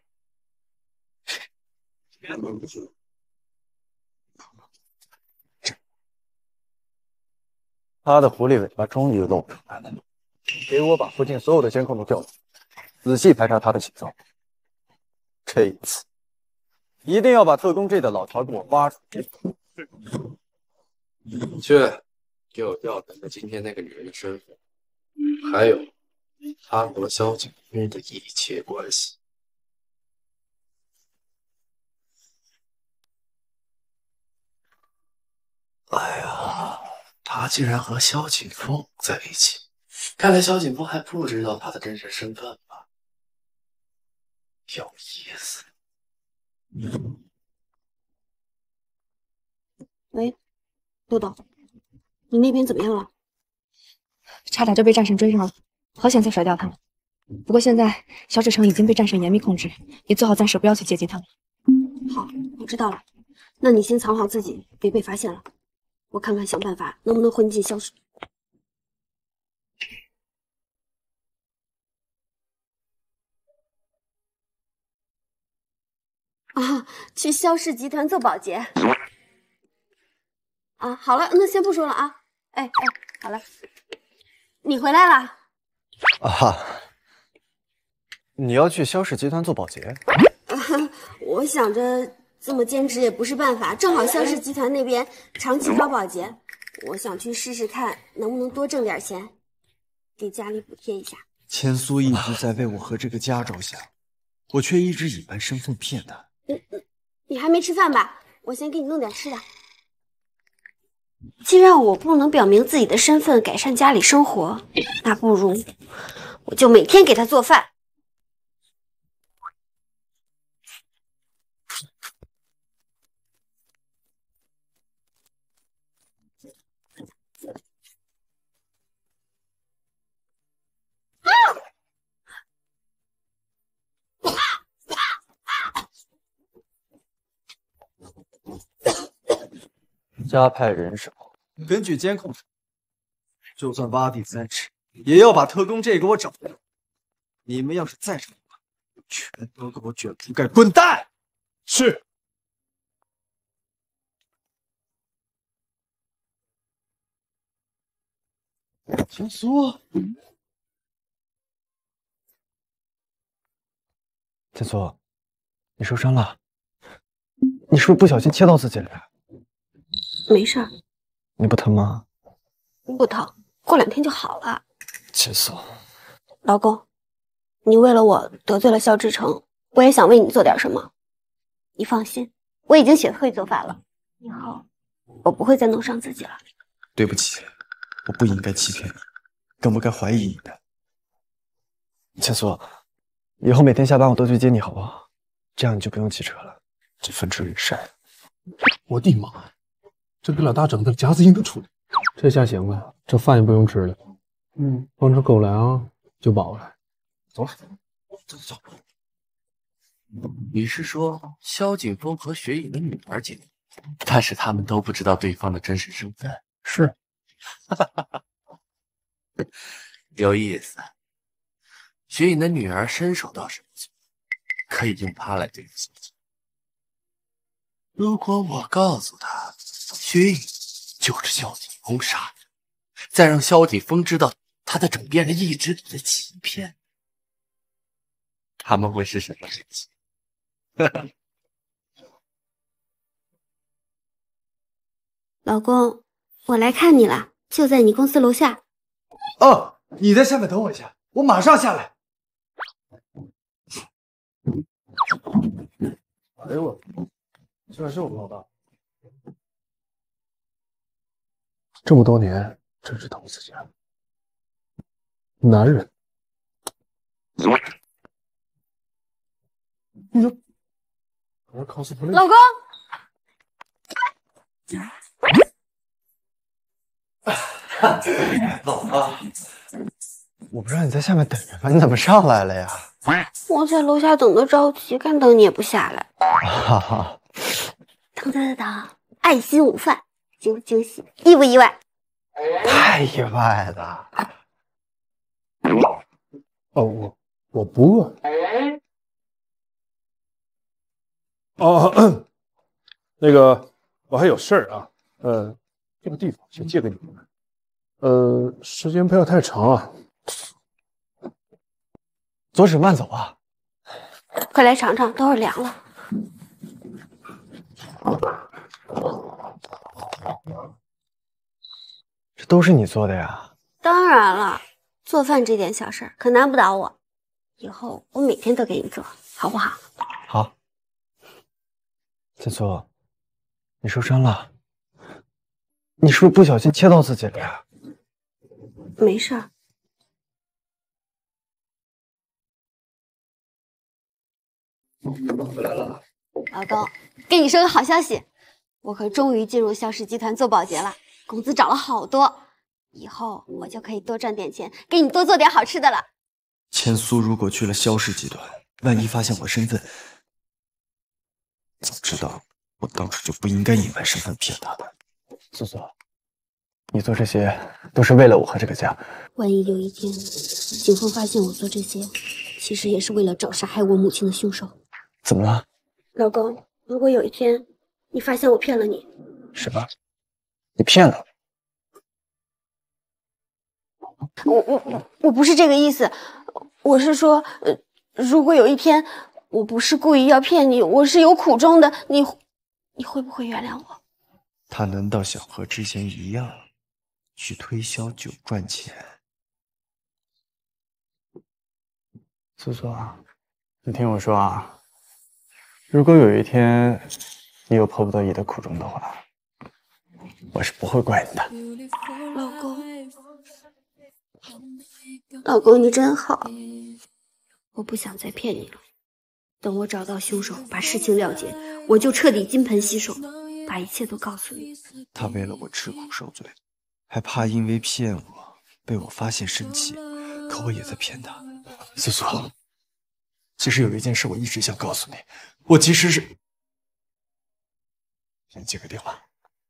他的狐狸尾巴终于露出来了，给我把附近所有的监控都调出，仔细排查他的行踪。这一次，一定要把特工 G 的老巢给我挖出去。 去，给我调查今天那个女人的身份，还有她和萧景峰的一切关系。哎呀，他竟然和萧景峰在一起，看来萧景峰还不知道他的真实身份吧？有意思。 喂，豆豆，你那边怎么样了？ 差点就被战神追上了，好险才甩掉他们。不过现在萧志成已经被战神严密控制，你最好暂时不要去接近他们。 好，我知道了。那你先藏好自己，别被发现了。 我看看想办法能不能混进肖氏。啊，去肖氏集团做保洁。啊，好了，那先不说了啊。哎，好了，你回来了。 啊，你要去肖氏集团做保洁？ 我想着这么兼职也不是办法，正好肖氏集团那边长期招保洁，我想去试试看能不能多挣点钱，给家里补贴一下。 千苏一直在为我和这个家着想，我却一直隐瞒身份骗她。 你还没吃饭吧？我先给你弄点吃的。既然我不能表明自己的身份，改善家里生活，那不如我就每天给他做饭。 加派人手， 根据监控，就算挖地3尺，也要把特工 J 给我找到。你们要是再找我，全都给我卷铺盖滚蛋！ 是。 江苏， 千苏，你受伤了？你是不是不小心切到自己了呀？ 没事儿。 你不疼吗？ 不疼，过2天就好了。 千苏， 老公，你为了我得罪了肖志成，我也想为你做点什么。你放心，我已经学会做饭了，以后我不会再弄伤自己了。 对不起，我不应该欺骗你，更不该怀疑你的。 千苏，以后每天下班我都去接你，好不好？这样你就不用骑车了，这风吹雨晒。 我的妈呀，这给老大整的夹子音都出来。 这下行了，这饭也不用吃了。光吃狗粮就饱了。 走了，走。 你是说萧景峰和雪影的女儿结婚，但是他们都不知道对方的真实身份？ 是。 有意思。雪影的女儿身手倒是不错，可以用她来对付萧景。如果我告诉他雪影就是萧景峰杀的，再让萧景峰知道他的枕边人一直在欺骗，他们会是什么神情？ 老公，我来看你了，就在你公司楼下。 哦，你在下面等我一下，我马上下来。 哎呦我，居然是我们老大！这么多年，真是头次见。男人。 老公， 老婆，我不是让你在下面等着吗？你怎么上来了呀？ 我在楼下等的着急，干等你也不下来。 哈哈， 等，爱心午饭，惊不惊喜，意不意外？ 太意外了。 哦，我不饿。 哦，那个我还有事儿啊，这个地方先借给你们，时间不要太长啊。 左手慢走啊！ 快来尝尝，等会儿凉了。 这都是你做的呀？ 当然了，做饭这点小事儿可难不倒我。以后我每天都给你做，好不好？ 好。千苏，你受伤了？你是不是不小心切到自己了呀？ 没事儿。 回来了， 老公，跟你说个好消息，我可终于进入肖氏集团做保洁了，工资涨了好多，以后我就可以多赚点钱，给你多做点好吃的了。 千苏如果去了肖氏集团，万一发现我身份，早知道我当初就不应该隐瞒身份骗他的。 苏苏， 你做这些都是为了我和这个家。 万一有一天警方发现我做这些，其实也是为了找杀害我母亲的凶手。 怎么了？ 老公，如果有一天你发现我骗了你， 什么？你骗了我不是这个意思，我是说，如果有一天我不是故意要骗你，我是有苦衷的，你会不会原谅我？ 他难道想和之前一样，去推销酒赚钱？ 苏苏啊，你听我说啊，如果有一天你有迫不得已的苦衷的话，我是不会怪你的。 老公，你真好，我不想再骗你了。等我找到凶手，把事情了结，我就彻底金盆洗手，把一切都告诉你。 他为了我吃苦受罪，还怕因为骗我被我发现生气，可我也在骗他。 苏苏，其实有一件事我一直想告诉你，我其实是……先接个电话。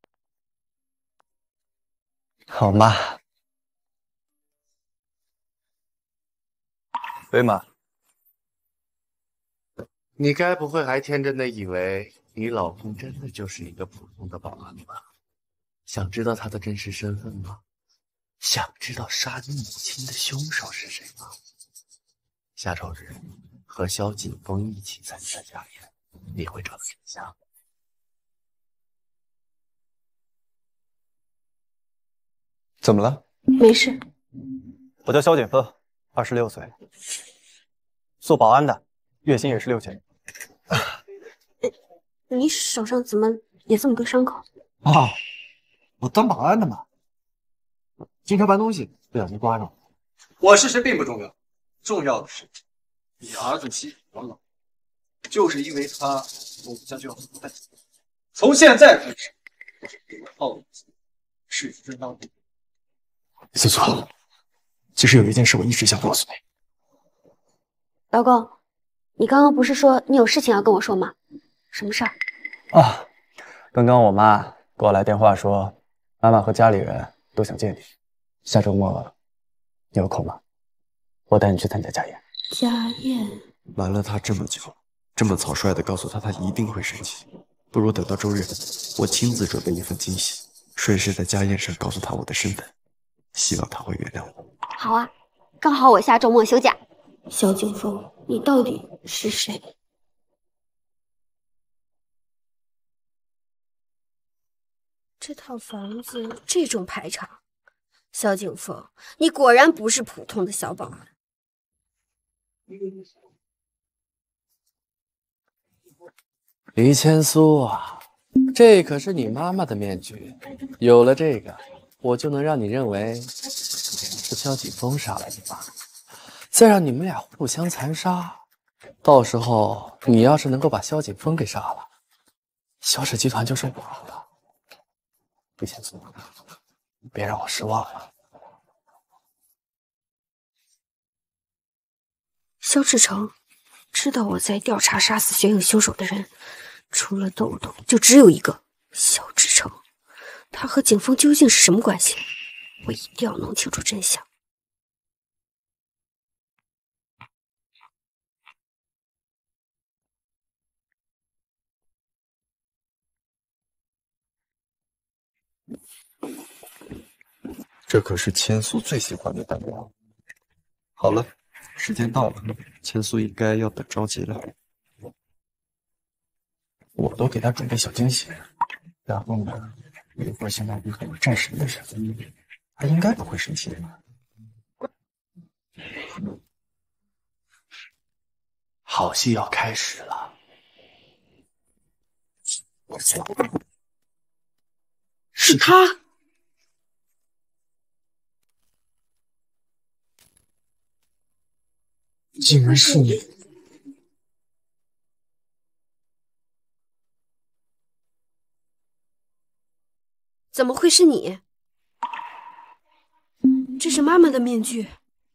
好妈。喂妈。 你该不会还天真的以为你老公真的就是一个普通的保安吧？想知道他的真实身份吗？想知道杀你母亲的凶手是谁吗？下周日和萧景峰一起参加家宴，你会找到真相。 怎么了？ 没事。 我叫萧景峰，26岁，做保安的，月薪也是6000。 你手上怎么也这么多伤口？ 啊，我当保安的嘛，经常搬东西不小心刮上了。 我是谁并不重要，重要的是你儿子欺负我老，就是因为他，我们家就要付出代价。从现在开始，我是真当的。苏苏，其实有一件事我一直想告诉你。 老公，你刚刚不是说你有事情要跟我说吗？什么事儿？ 啊，刚刚我妈给我来电话说，妈妈和家里人都想见你，下周末你有空吗？我带你去参加家宴。 家宴？ 瞒了他这么久，这么草率的告诉他，他一定会生气。不如等到周日，我亲自准备一份惊喜，顺势在家宴上告诉他我的身份，希望他会原谅我。 好啊，刚好我下周末休假。萧景峰，你到底是谁？这套房子这种排场，萧景峰，你果然不是普通的小保安。 黎千苏啊，这可是你妈妈的面具，有了这个，我就能让你认为是萧景峰杀了你妈，再让你们俩互相残杀。到时候你要是能够把萧景峰给杀了，萧氏集团就是我的。黎千苏，别让我失望了。 萧志成知道我在调查杀死玄影凶手的人，除了豆豆，就只有一个萧志成。他和景峰究竟是什么关系？我一定要弄清楚真相。 这可是千苏最喜欢的蛋糕。好了，时间到了，千苏应该要等着急了。 我都给他准备小惊喜，然后呢，一会儿现在以我战神的身份，他应该不会生气的吧？ 好戏要开始了。 是他。 竟然是你！ 怎么会是你？这是妈妈的面具，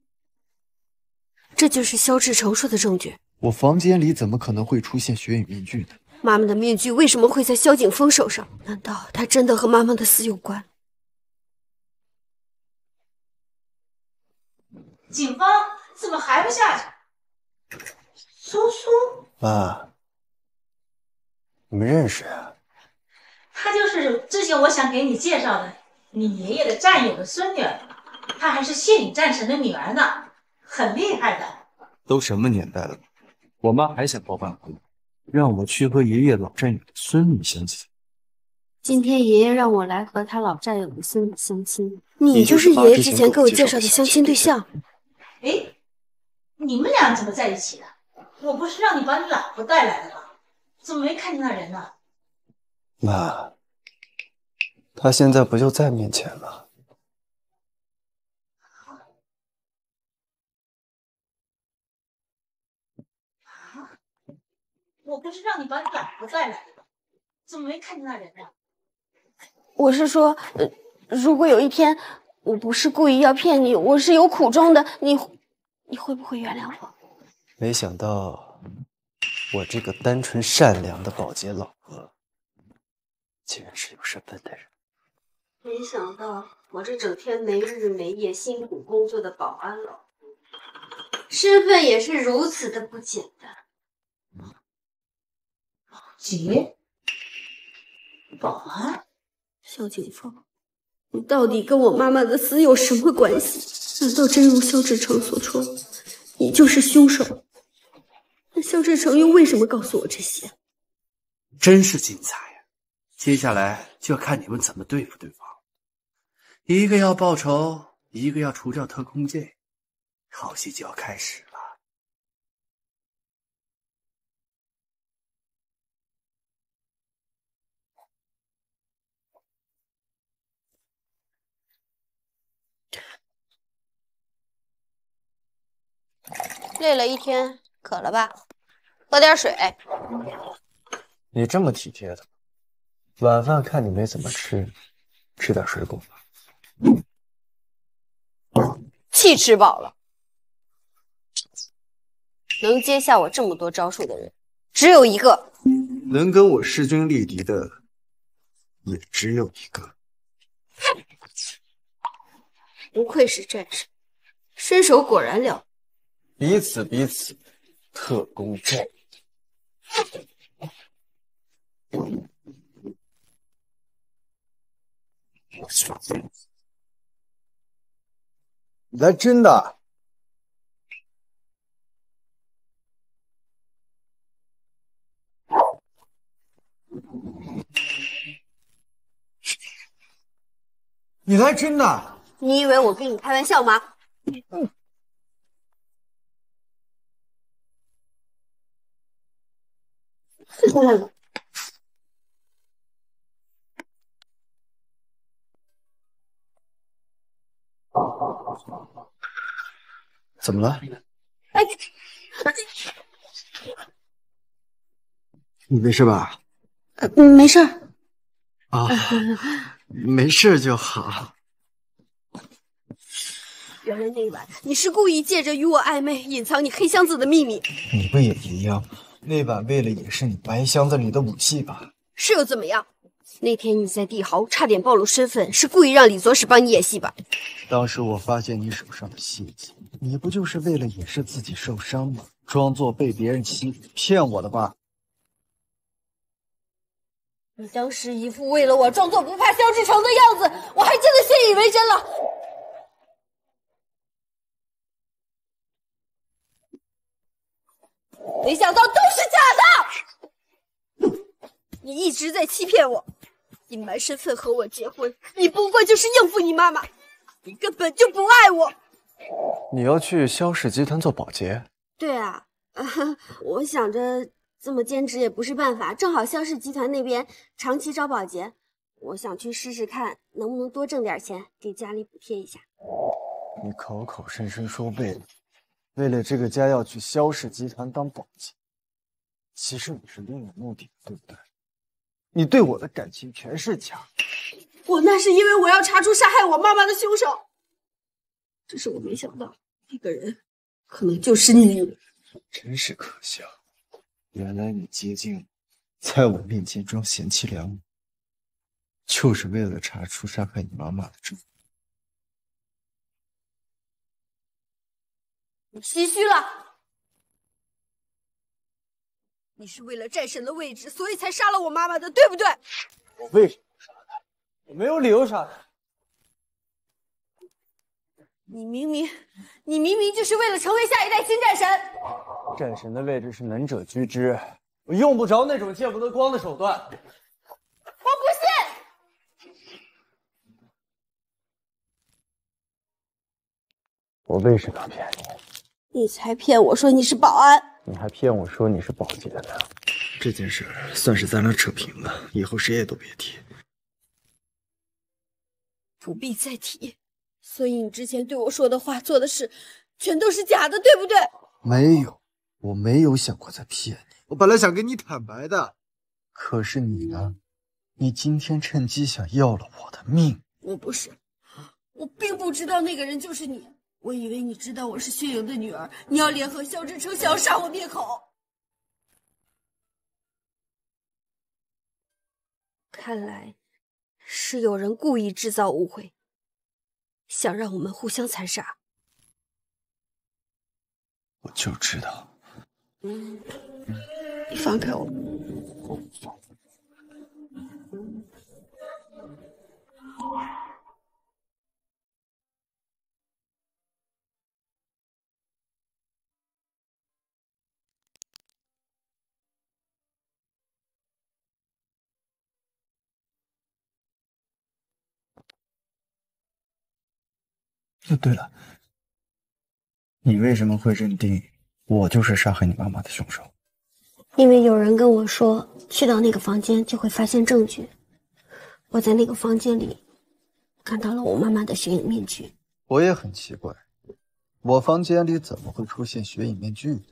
这就是萧志成说的证据。 我房间里怎么可能会出现雪影面具呢？ 妈妈的面具为什么会在萧景峰手上？难道他真的和妈妈的死有关？ 警方怎么还不下去？苏苏， 妈，你们认识啊？ 她就是之前我想给你介绍的你爷爷的战友的孙女儿，她还是谢顶战神的女儿呢，很厉害的。 都什么年代了，我妈还想包办婚礼，让我去和爷爷老战友的孙女相亲。 今天爷爷让我来和他老战友的孙女相亲，你就是爷爷之前给我介绍的相亲对象。 哎，你们俩怎么在一起的？我不是让你把你老婆带来的吗？怎么没看见那人呢？ 妈，他现在不就在面前吗？ 我不是让你把你老婆带来的吗？怎么没看见那人呢？ 我是说，如果有一天我不是故意要骗你，我是有苦衷的，你会不会原谅我？ 没想到我这个单纯善良的保洁老婆，竟然是有身份的人。 没想到我这整天没日没夜辛苦工作的保安老婆，身份也是如此的不简单。 姐，保安， 萧景峰，你到底跟我妈妈的死有什么关系？难道真如萧志成所说，你就是凶手？那萧志成又为什么告诉我这些？ 真是精彩呀！接下来就要看你们怎么对付对方，一个要报仇，一个要除掉特工队，好戏就要开始了。 累了一天，渴了吧？喝点水。 你这么体贴的，晚饭看你没怎么吃，吃点水果吧。 气吃饱了。能接下我这么多招数的人，只有一个。 能跟我势均力敌的，也只有一个。 不愧是战神，身手果然了。 彼此，特工队。来真的？你来真的？ 你以为我跟你开玩笑吗？ 怎么了？ 哎， 你没事吧？ 没事儿。 啊，没事就好。 原来那晚你是故意借着与我暧昧，隐藏你黑箱子的秘密。 你不也一样？那晚为了也是你白箱子里的武器吧？ 是又怎么样？那天你在帝豪差点暴露身份，是故意让李左使帮你演戏吧？ 当时我发现你手上的血迹，你不就是为了掩饰自己受伤吗？装作被别人欺负骗我的吧？ 你当时一副为了我装作不怕萧志成的样子，我还真的信以为真了。没想到都是假的！你一直在欺骗我，隐瞒身份和我结婚，你不过就是应付你妈妈，你根本就不爱我。 你要去萧氏集团做保洁？ 对啊，我想着这么兼职也不是办法，正好萧氏集团那边长期招保洁，我想去试试看能不能多挣点钱，给家里补贴一下。 你口口声声说为了这个家要去萧氏集团当保洁，其实你是另有目的，对不对？你对我的感情全是假。 我那是因为我要查出杀害我妈妈的凶手，只是我没想到那个人可能就是你。 真是可笑，原来你接近我，在我面前装贤妻良母，就是为了查出杀害你妈妈的证据。 你心虚了。你是为了战神的位置，所以才杀了我妈妈的，对不对？ 我为什么杀他？我没有理由杀他。 你明明就是为了成为下一代新战神。 战神的位置是能者居之，我用不着那种见不得光的手段。 我不信。 我为什么要骗你？ 你才骗我说你是保安， 你还骗我说你是保洁的。这件事算是咱俩扯平了，以后谁也都别提。 不必再提。所以你之前对我说的话、做的事，全都是假的，对不对？ 没有，我没有想过在骗你。我本来想跟你坦白的，可是你呢？你今天趁机想要了我的命。 我不是，我并不知道那个人就是你。我以为你知道我是薛莹的女儿，你要联合萧志成，想要杀我灭口。看来是有人故意制造误会。想让我们互相残杀， 我就知道。 你放开我！ 对了，你为什么会认定我就是杀害你妈妈的凶手？ 因为有人跟我说，去到那个房间就会发现证据。我在那个房间里看到了我妈妈的血影面具。 我也很奇怪，我房间里怎么会出现血影面具呢？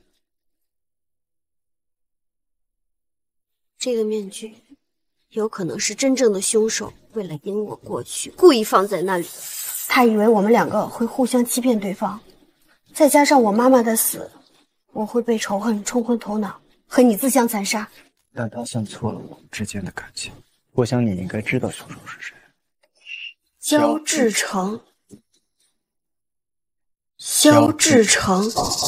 这个面具有可能是真正的凶手为了引我过去，故意放在那里。他以为我们两个会互相欺骗对方，再加上我妈妈的死，我会被仇恨冲昏头脑，和你自相残杀。 但他算错了我们之间的感情。我想你应该知道凶手是谁。 萧志成。萧志成。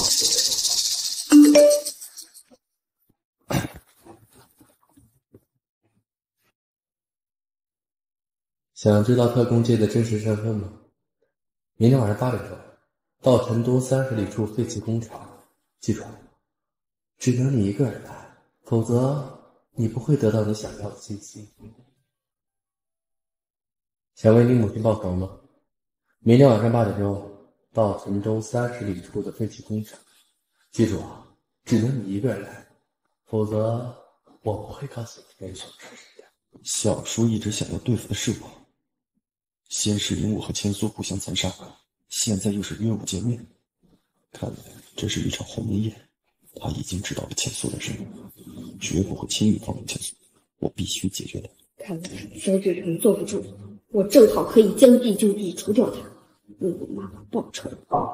想知道特工界的真实身份吗？明天晚上8点钟，到成都30里处废弃工厂。记住，只能你一个人来，否则你不会得到你想要的信息。想为你母亲报仇吗？明天晚上8点钟，到成都30里处的废弃工厂。记住啊，只能你一个人来，否则我不会告诉你真凶是谁的。 小叔一直想要对付的是我。先是引我和千苏互相残杀，现在又是约我见面，看来这是一场鸿门宴。他已经知道了千苏的身份，绝不会轻易放过千苏，我必须解决他。 看来萧志成坐不住，我正好可以将地就地，除掉他，为我妈妈报仇。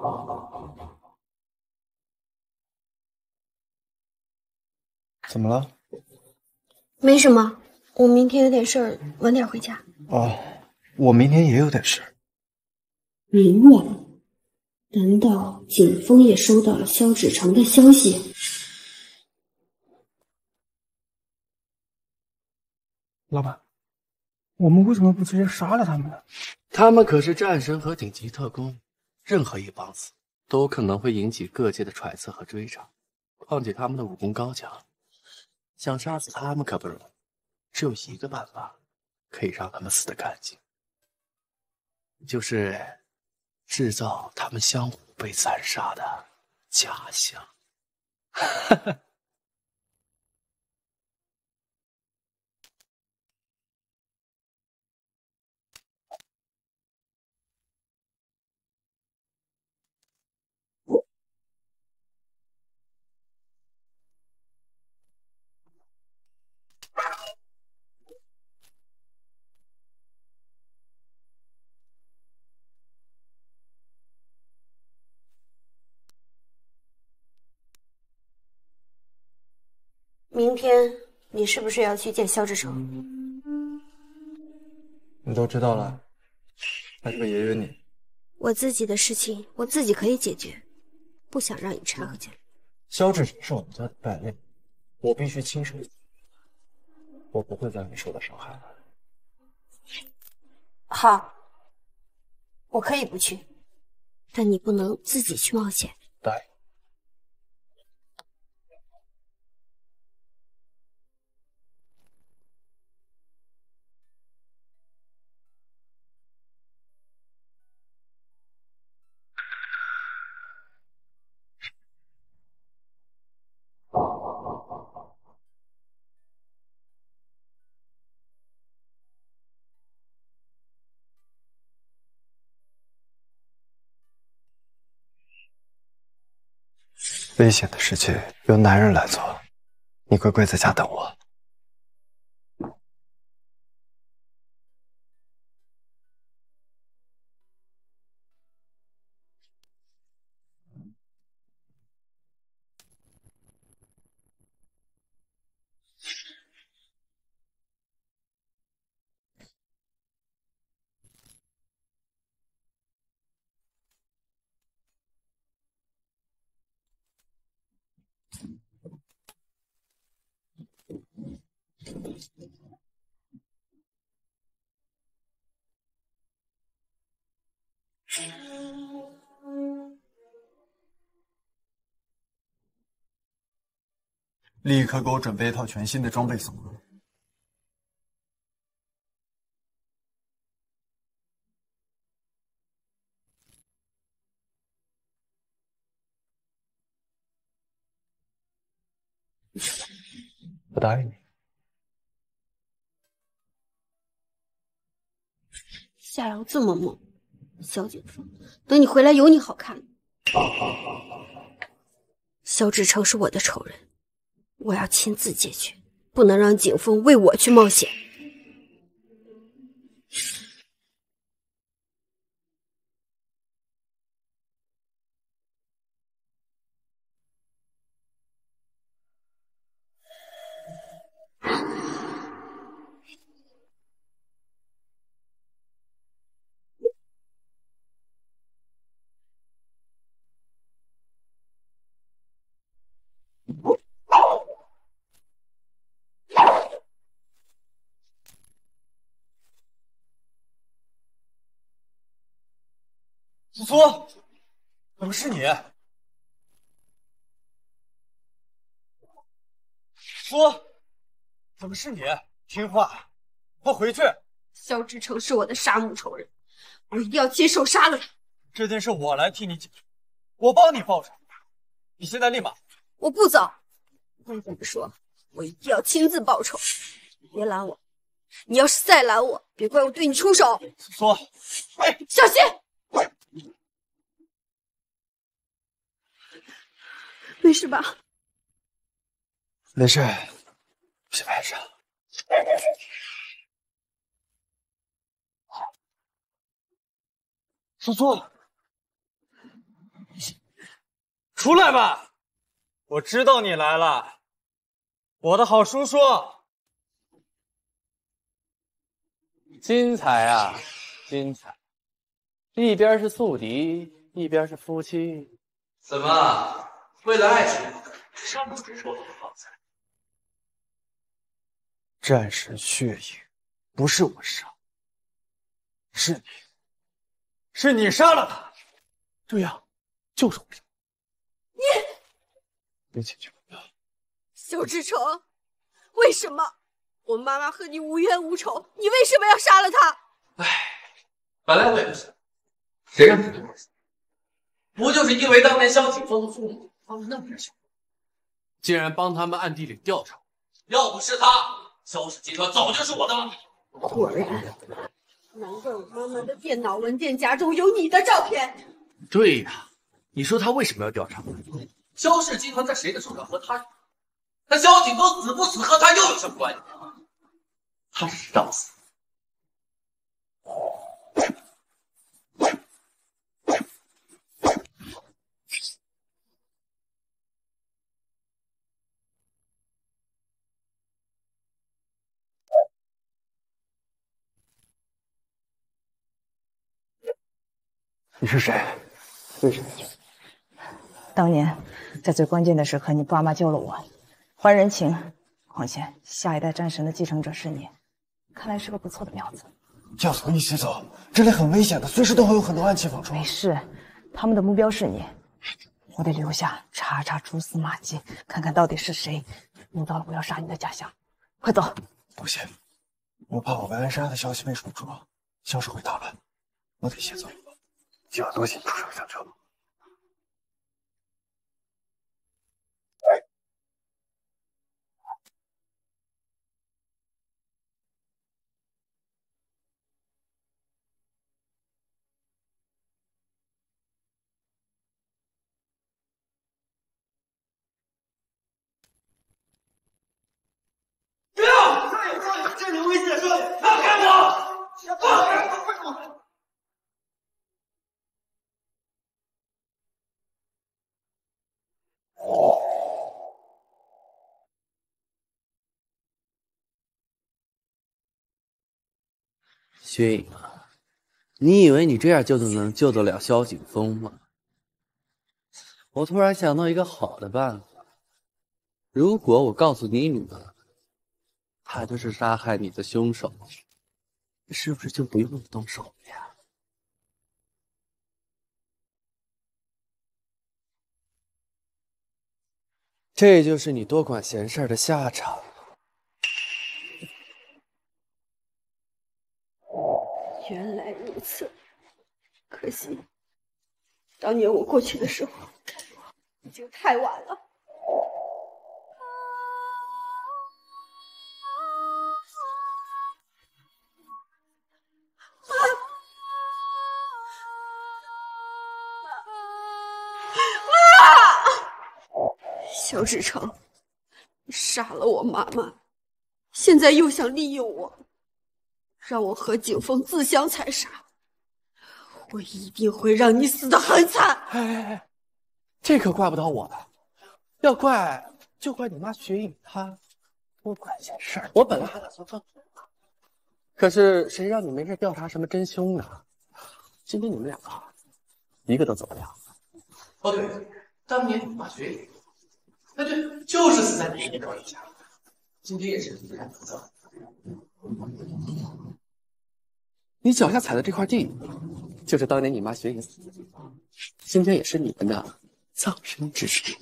怎么了？ 没什么，我明天有点事儿，晚点回家。 哦，我明天也有点事。 明晚？难道景峰也收到了萧志成的消息？ 老板，我们为什么不直接杀了他们呢？ 他们可是战神和顶级特工，任何一帮子都可能会引起各界的揣测和追查。况且他们的武功高强，想杀死他们可不容易。只有一个办法可以让他们死得干净，就是制造他们相互被残杀的假象。 明天你是不是要去见萧志成？ 你都知道了，还是爷爷你。 我自己的事情我自己可以解决， 不想让你掺和进来。 萧志成是我们家的败类，我必须亲手。我不会再让你受到伤害了。 好，我可以不去，但你不能自己去冒险。 答应。危险的事情由男人来做，你乖乖在家等我。立刻给我准备一套全新的装备送过来。我答应你。 下药这么猛，萧景峰，等你回来有你好看。萧志成是我的仇人，我要亲自解决，不能让景峰为我去冒险。 苏苏，怎么是你？苏，怎么是你？听话，快回去！ 萧志成是我的杀母仇人，我一定要亲手杀了他。 这件事我来替你解决，我帮你报仇。你现在立马…… 我不走。不管怎么说，我一定要亲自报仇。别拦我，你要是再拦我，别怪我对你出手。 苏苏，哎， 小心！没事吧？ 没事，先没事。苏苏，出来吧！我知道你来了，我的好叔叔。 精彩啊，精彩！一边是宿敌，一边是夫妻，怎么？为了爱情，杀母之仇都不放在。 战神血影，不是我杀，是你杀了他。对呀，就是我杀。别解决不了。 萧志成，为什么？我妈妈和你无冤无仇，你为什么要杀了她？ 本来我也不想，谁让你这么想？不就是因为当年萧景峰的父母放了那么点小，竟然帮他们暗地里调查？要不是他，萧氏集团早就是我的了。 果然，难怪我妈妈的电脑文件夹中有你的照片。 对呀，你说他为什么要调查？萧氏集团在谁的手上和他有关？那萧景峰死不死和他又有什么关系？他是找死。 你是谁？为什么？ 当年在最关键的时刻，你爸妈救了我，还人情。况且下一代战神的继承者是你，看来是个不错的苗子。 教主一起走，这里很危险的，随时都会有很多暗器放出。 没事，他们的目标是你，我得留下查蛛丝马迹，看看到底是谁弄到了我要杀你的假象。快走！ 不行，我怕我被暗杀的消息被传出，消息会大乱，我得先走一步，就要多进出手相救。 不要！再有少爷这里危险，少爷，放开我！放开我！ 薛颖啊，你以为你这样就能救得了萧景峰吗？我突然想到一个好的办法，如果我告诉你女儿，他就是杀害你的凶手，是不是就不用动手了呀？这就是你多管闲事的下场。 原来如此，可惜当年我过去的时候已经太晚了。萧志成，你杀了我妈妈，现在又想利用我，让我和景峰自相残杀。我一定会让你死得很惨！ 哎，这可怪不到我的，要怪就怪你妈雪影她多管闲事儿。我本来还打算放手，可是谁让你没事调查什么真凶呢？今天你们两个一个都走不了。 哦对，当年你妈雪影，那就是死在你那手底下，今天也是你来负责。 你脚下踩的这块地，就是当年你妈雪影死的地方，今天也是你们的葬身之地。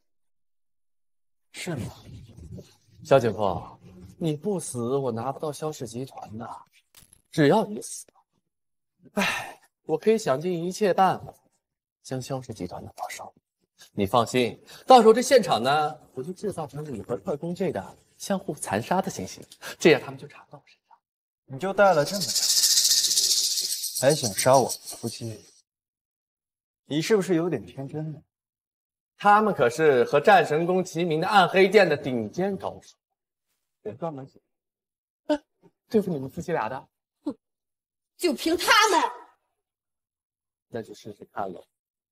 是吗？萧景峰，你不死，我拿不到萧氏集团的。只要你死了，哎，我可以想尽一切办法将萧氏集团的火烧。你放心，到时候这现场呢，我就制造成你和特工这个相互残杀的情形，这样他们就查不到我身上。你就带了这么点，还想杀我夫妻？你是不是有点天真呢？他们可是和战神宫齐名的暗黑剑的顶尖高手，也专门对付你们夫妻俩的。 就凭他们， 那就试试看喽。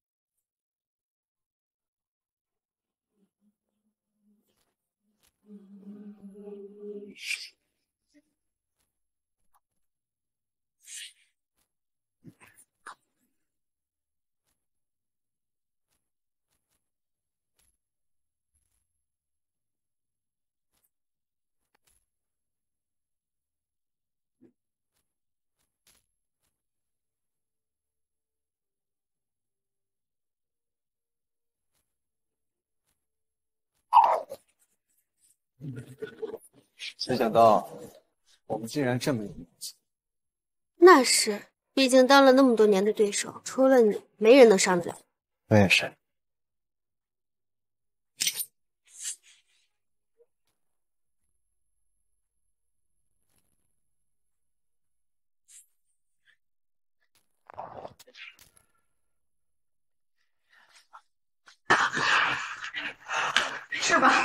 没想到我们竟然这么有默契。 那是，毕竟当了那么多年的对手，除了你，没人能上得了。 我也是。 是吧？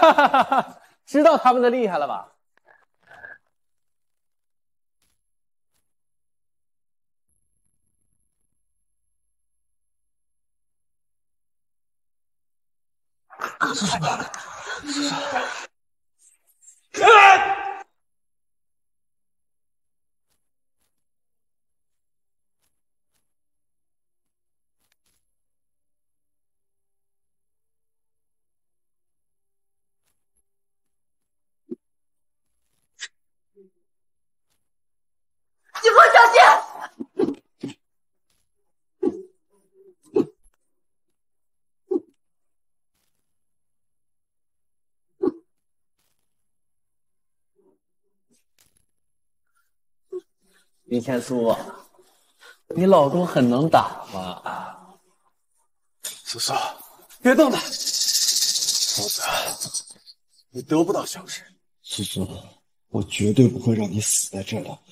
哈哈哈哈！知道他们的厉害了吧？ 你莫小心！ 林千苏，你老公很能打吗？ 苏苏，别动他，否则你得不到消失。苏苏，我绝对不会让你死在这的。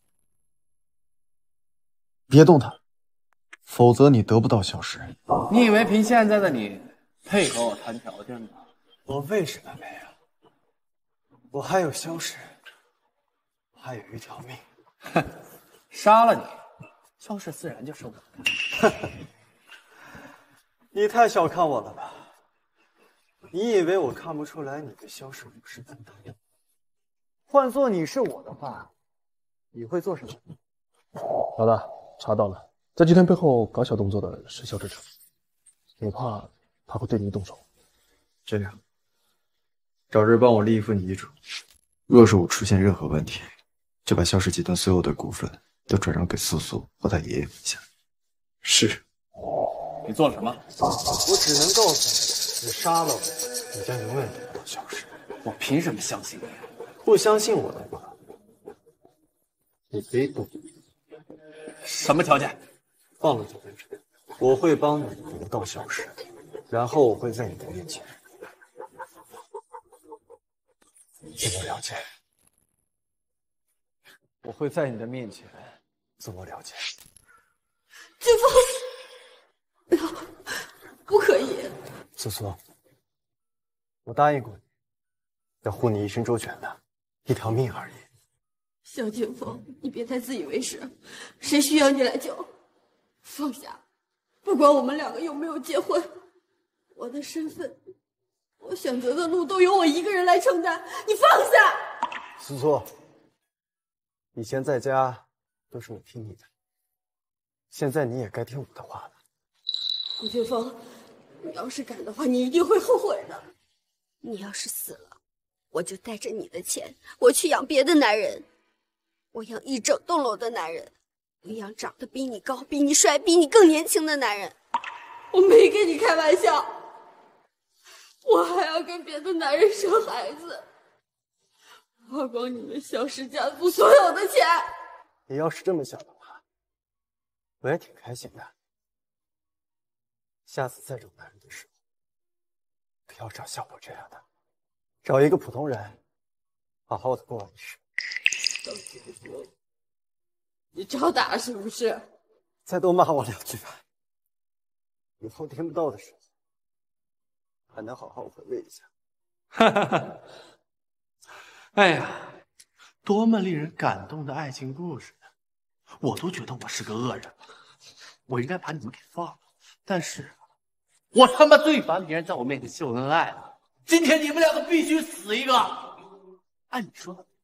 别动他，否则你得不到消失。 你以为凭现在的你配和我谈条件吗？ 我为什么没有？我还有消失，我还有一条命。 哼，杀了你，消失自然就是我的。 你太小看我了吧？你以为我看不出来你对消失虎视眈眈？换做你是我的话，你会做什么？ 老大，查到了，在集团背后搞小动作的是肖志成，我怕他会对你动手。 这样，找人帮我立一份遗嘱，若是我出现任何问题，就把肖氏集团所有的股份都转让给素素和他爷爷名下。是。 你做了什么？ 我只能告诉你，你杀了我，你将永远得不到消失。 我凭什么相信你？ 不相信我的话，你可以赌。 什么条件？ 放了这根针，我会帮你得到消失，然后我会在你的面前自我了解。我会在你的面前自我了解。 姐夫，不要，不可以。 苏苏，我答应过你，要护你一生周全的，一条命而已。 萧劲风，你别太自以为是，谁需要你来救？放下，不管我们两个有没有结婚，我的身份，我选择的路都由我一个人来承担。你放下！ 苏苏，以前在家都是我听你的，现在你也该听我的话了。 顾劲风，你要是敢的话，你一定会后悔的。你要是死了，我就带着你的钱，我去养别的男人。我养一整栋楼的男人，我养长得比你高、比你帅、比你更年轻的男人。我没跟你开玩笑，我还要跟别的男人生孩子，花光你们萧氏家族所有的钱。 你要是这么想的话，我也挺开心的。下次再找男人的时候，不要找像我这样的，找一个普通人，好好的过完一生。 你找打是不是？ 再多骂我两句吧，以后听不到的时候，还能好好回味一下。 哈哈哈！哎呀，多么令人感动的爱情故事啊！我都觉得我是个恶人了，我应该把你们给放了。但是，我他妈最烦别人在我面前秀恩爱了。今天你们两个必须死一个！按你说的。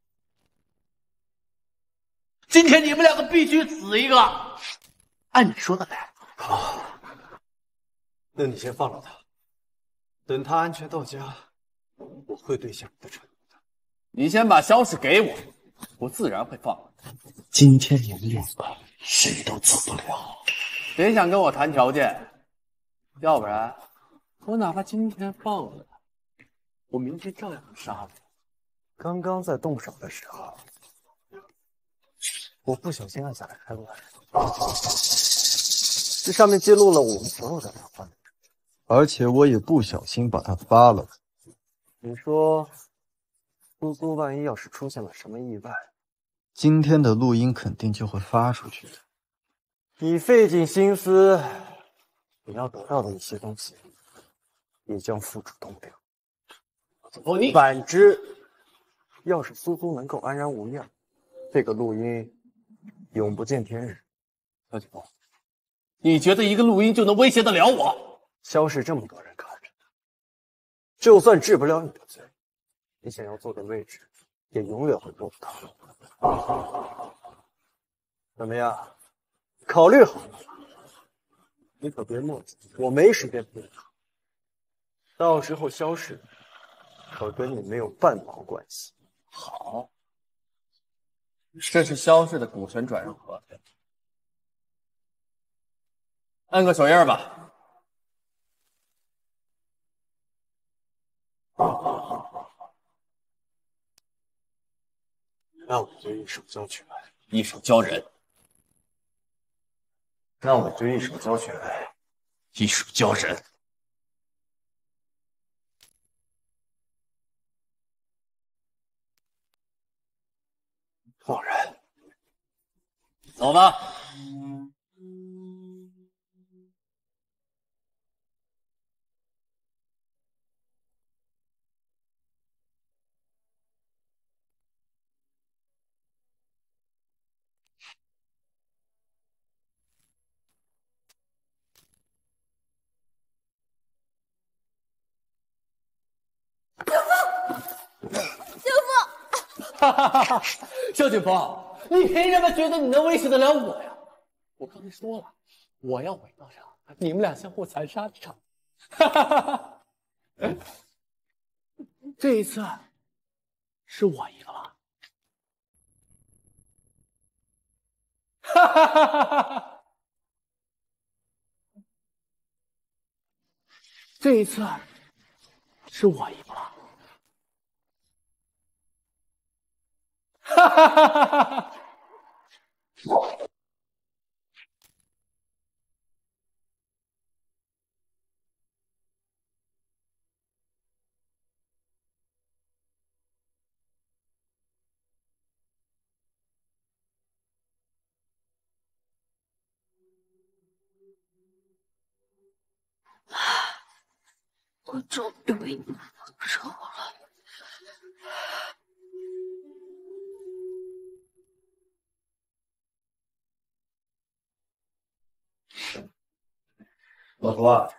今天你们两个必须死一个，按你说的来。 好，那你先放了他，等他安全到家，我会兑现我的承诺的。 你先把消息给我，我自然会放了他。 今天你们两个谁都走不了。 别想跟我谈条件，要不然我哪怕今天放了他，我明天照样杀了他。 刚刚在动手的时候，我不小心按下了开关，这上面记录了我们所有的谈话内容，而且我也不小心把它发了。你说，苏苏万一要是出现了什么意外，今天的录音肯定就会发出去的。你费尽心思，你要得到的一些东西，也将付诸东流。 反之，要是苏苏能够安然无恙，这个录音永不见天日。 萧景峰，你觉得一个录音就能威胁得了我？ 萧氏这么多人看着呢，就算治不了你的罪，你想要坐的位置也永远会坐不到。怎么样？考虑好了吗？你可别墨迹，我没时间陪你考。到时候萧氏可跟你没有半毛关系。 好，这是萧氏的股权转让合同，按个手印吧。 那我就一手交权， 一手交人。 那我就一手交权， 一手交人。 放人， 走吧。哈哈哈哈！萧景峰，你凭什么觉得你能威胁得了我呀？我刚才说了，我要伪造成你们俩相互残杀的场面。哈哈哈哈！这一次是我赢了。哈哈哈哈哈！这一次是我赢了。哈哈哈哈哈！ 我终于为你复仇了。 老头啊，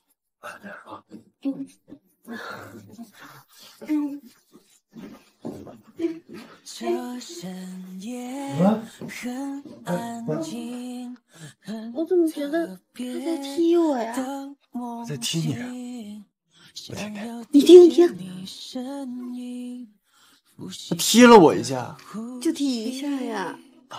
这深夜很安静， 我怎么觉得他在踢我呀？ 在踢你啊！ 你听一听， 他踢了我一下， 就踢一下呀。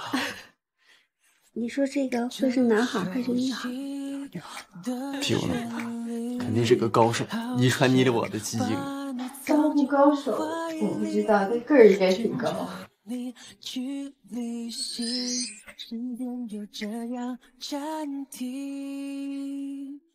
你说这个会是男孩还是女孩？ 踢我那么大，肯定是个高手，遗传你我的基因。 高不高手我不知道，但个儿应该挺高。 去旅行，时间就这样暂停。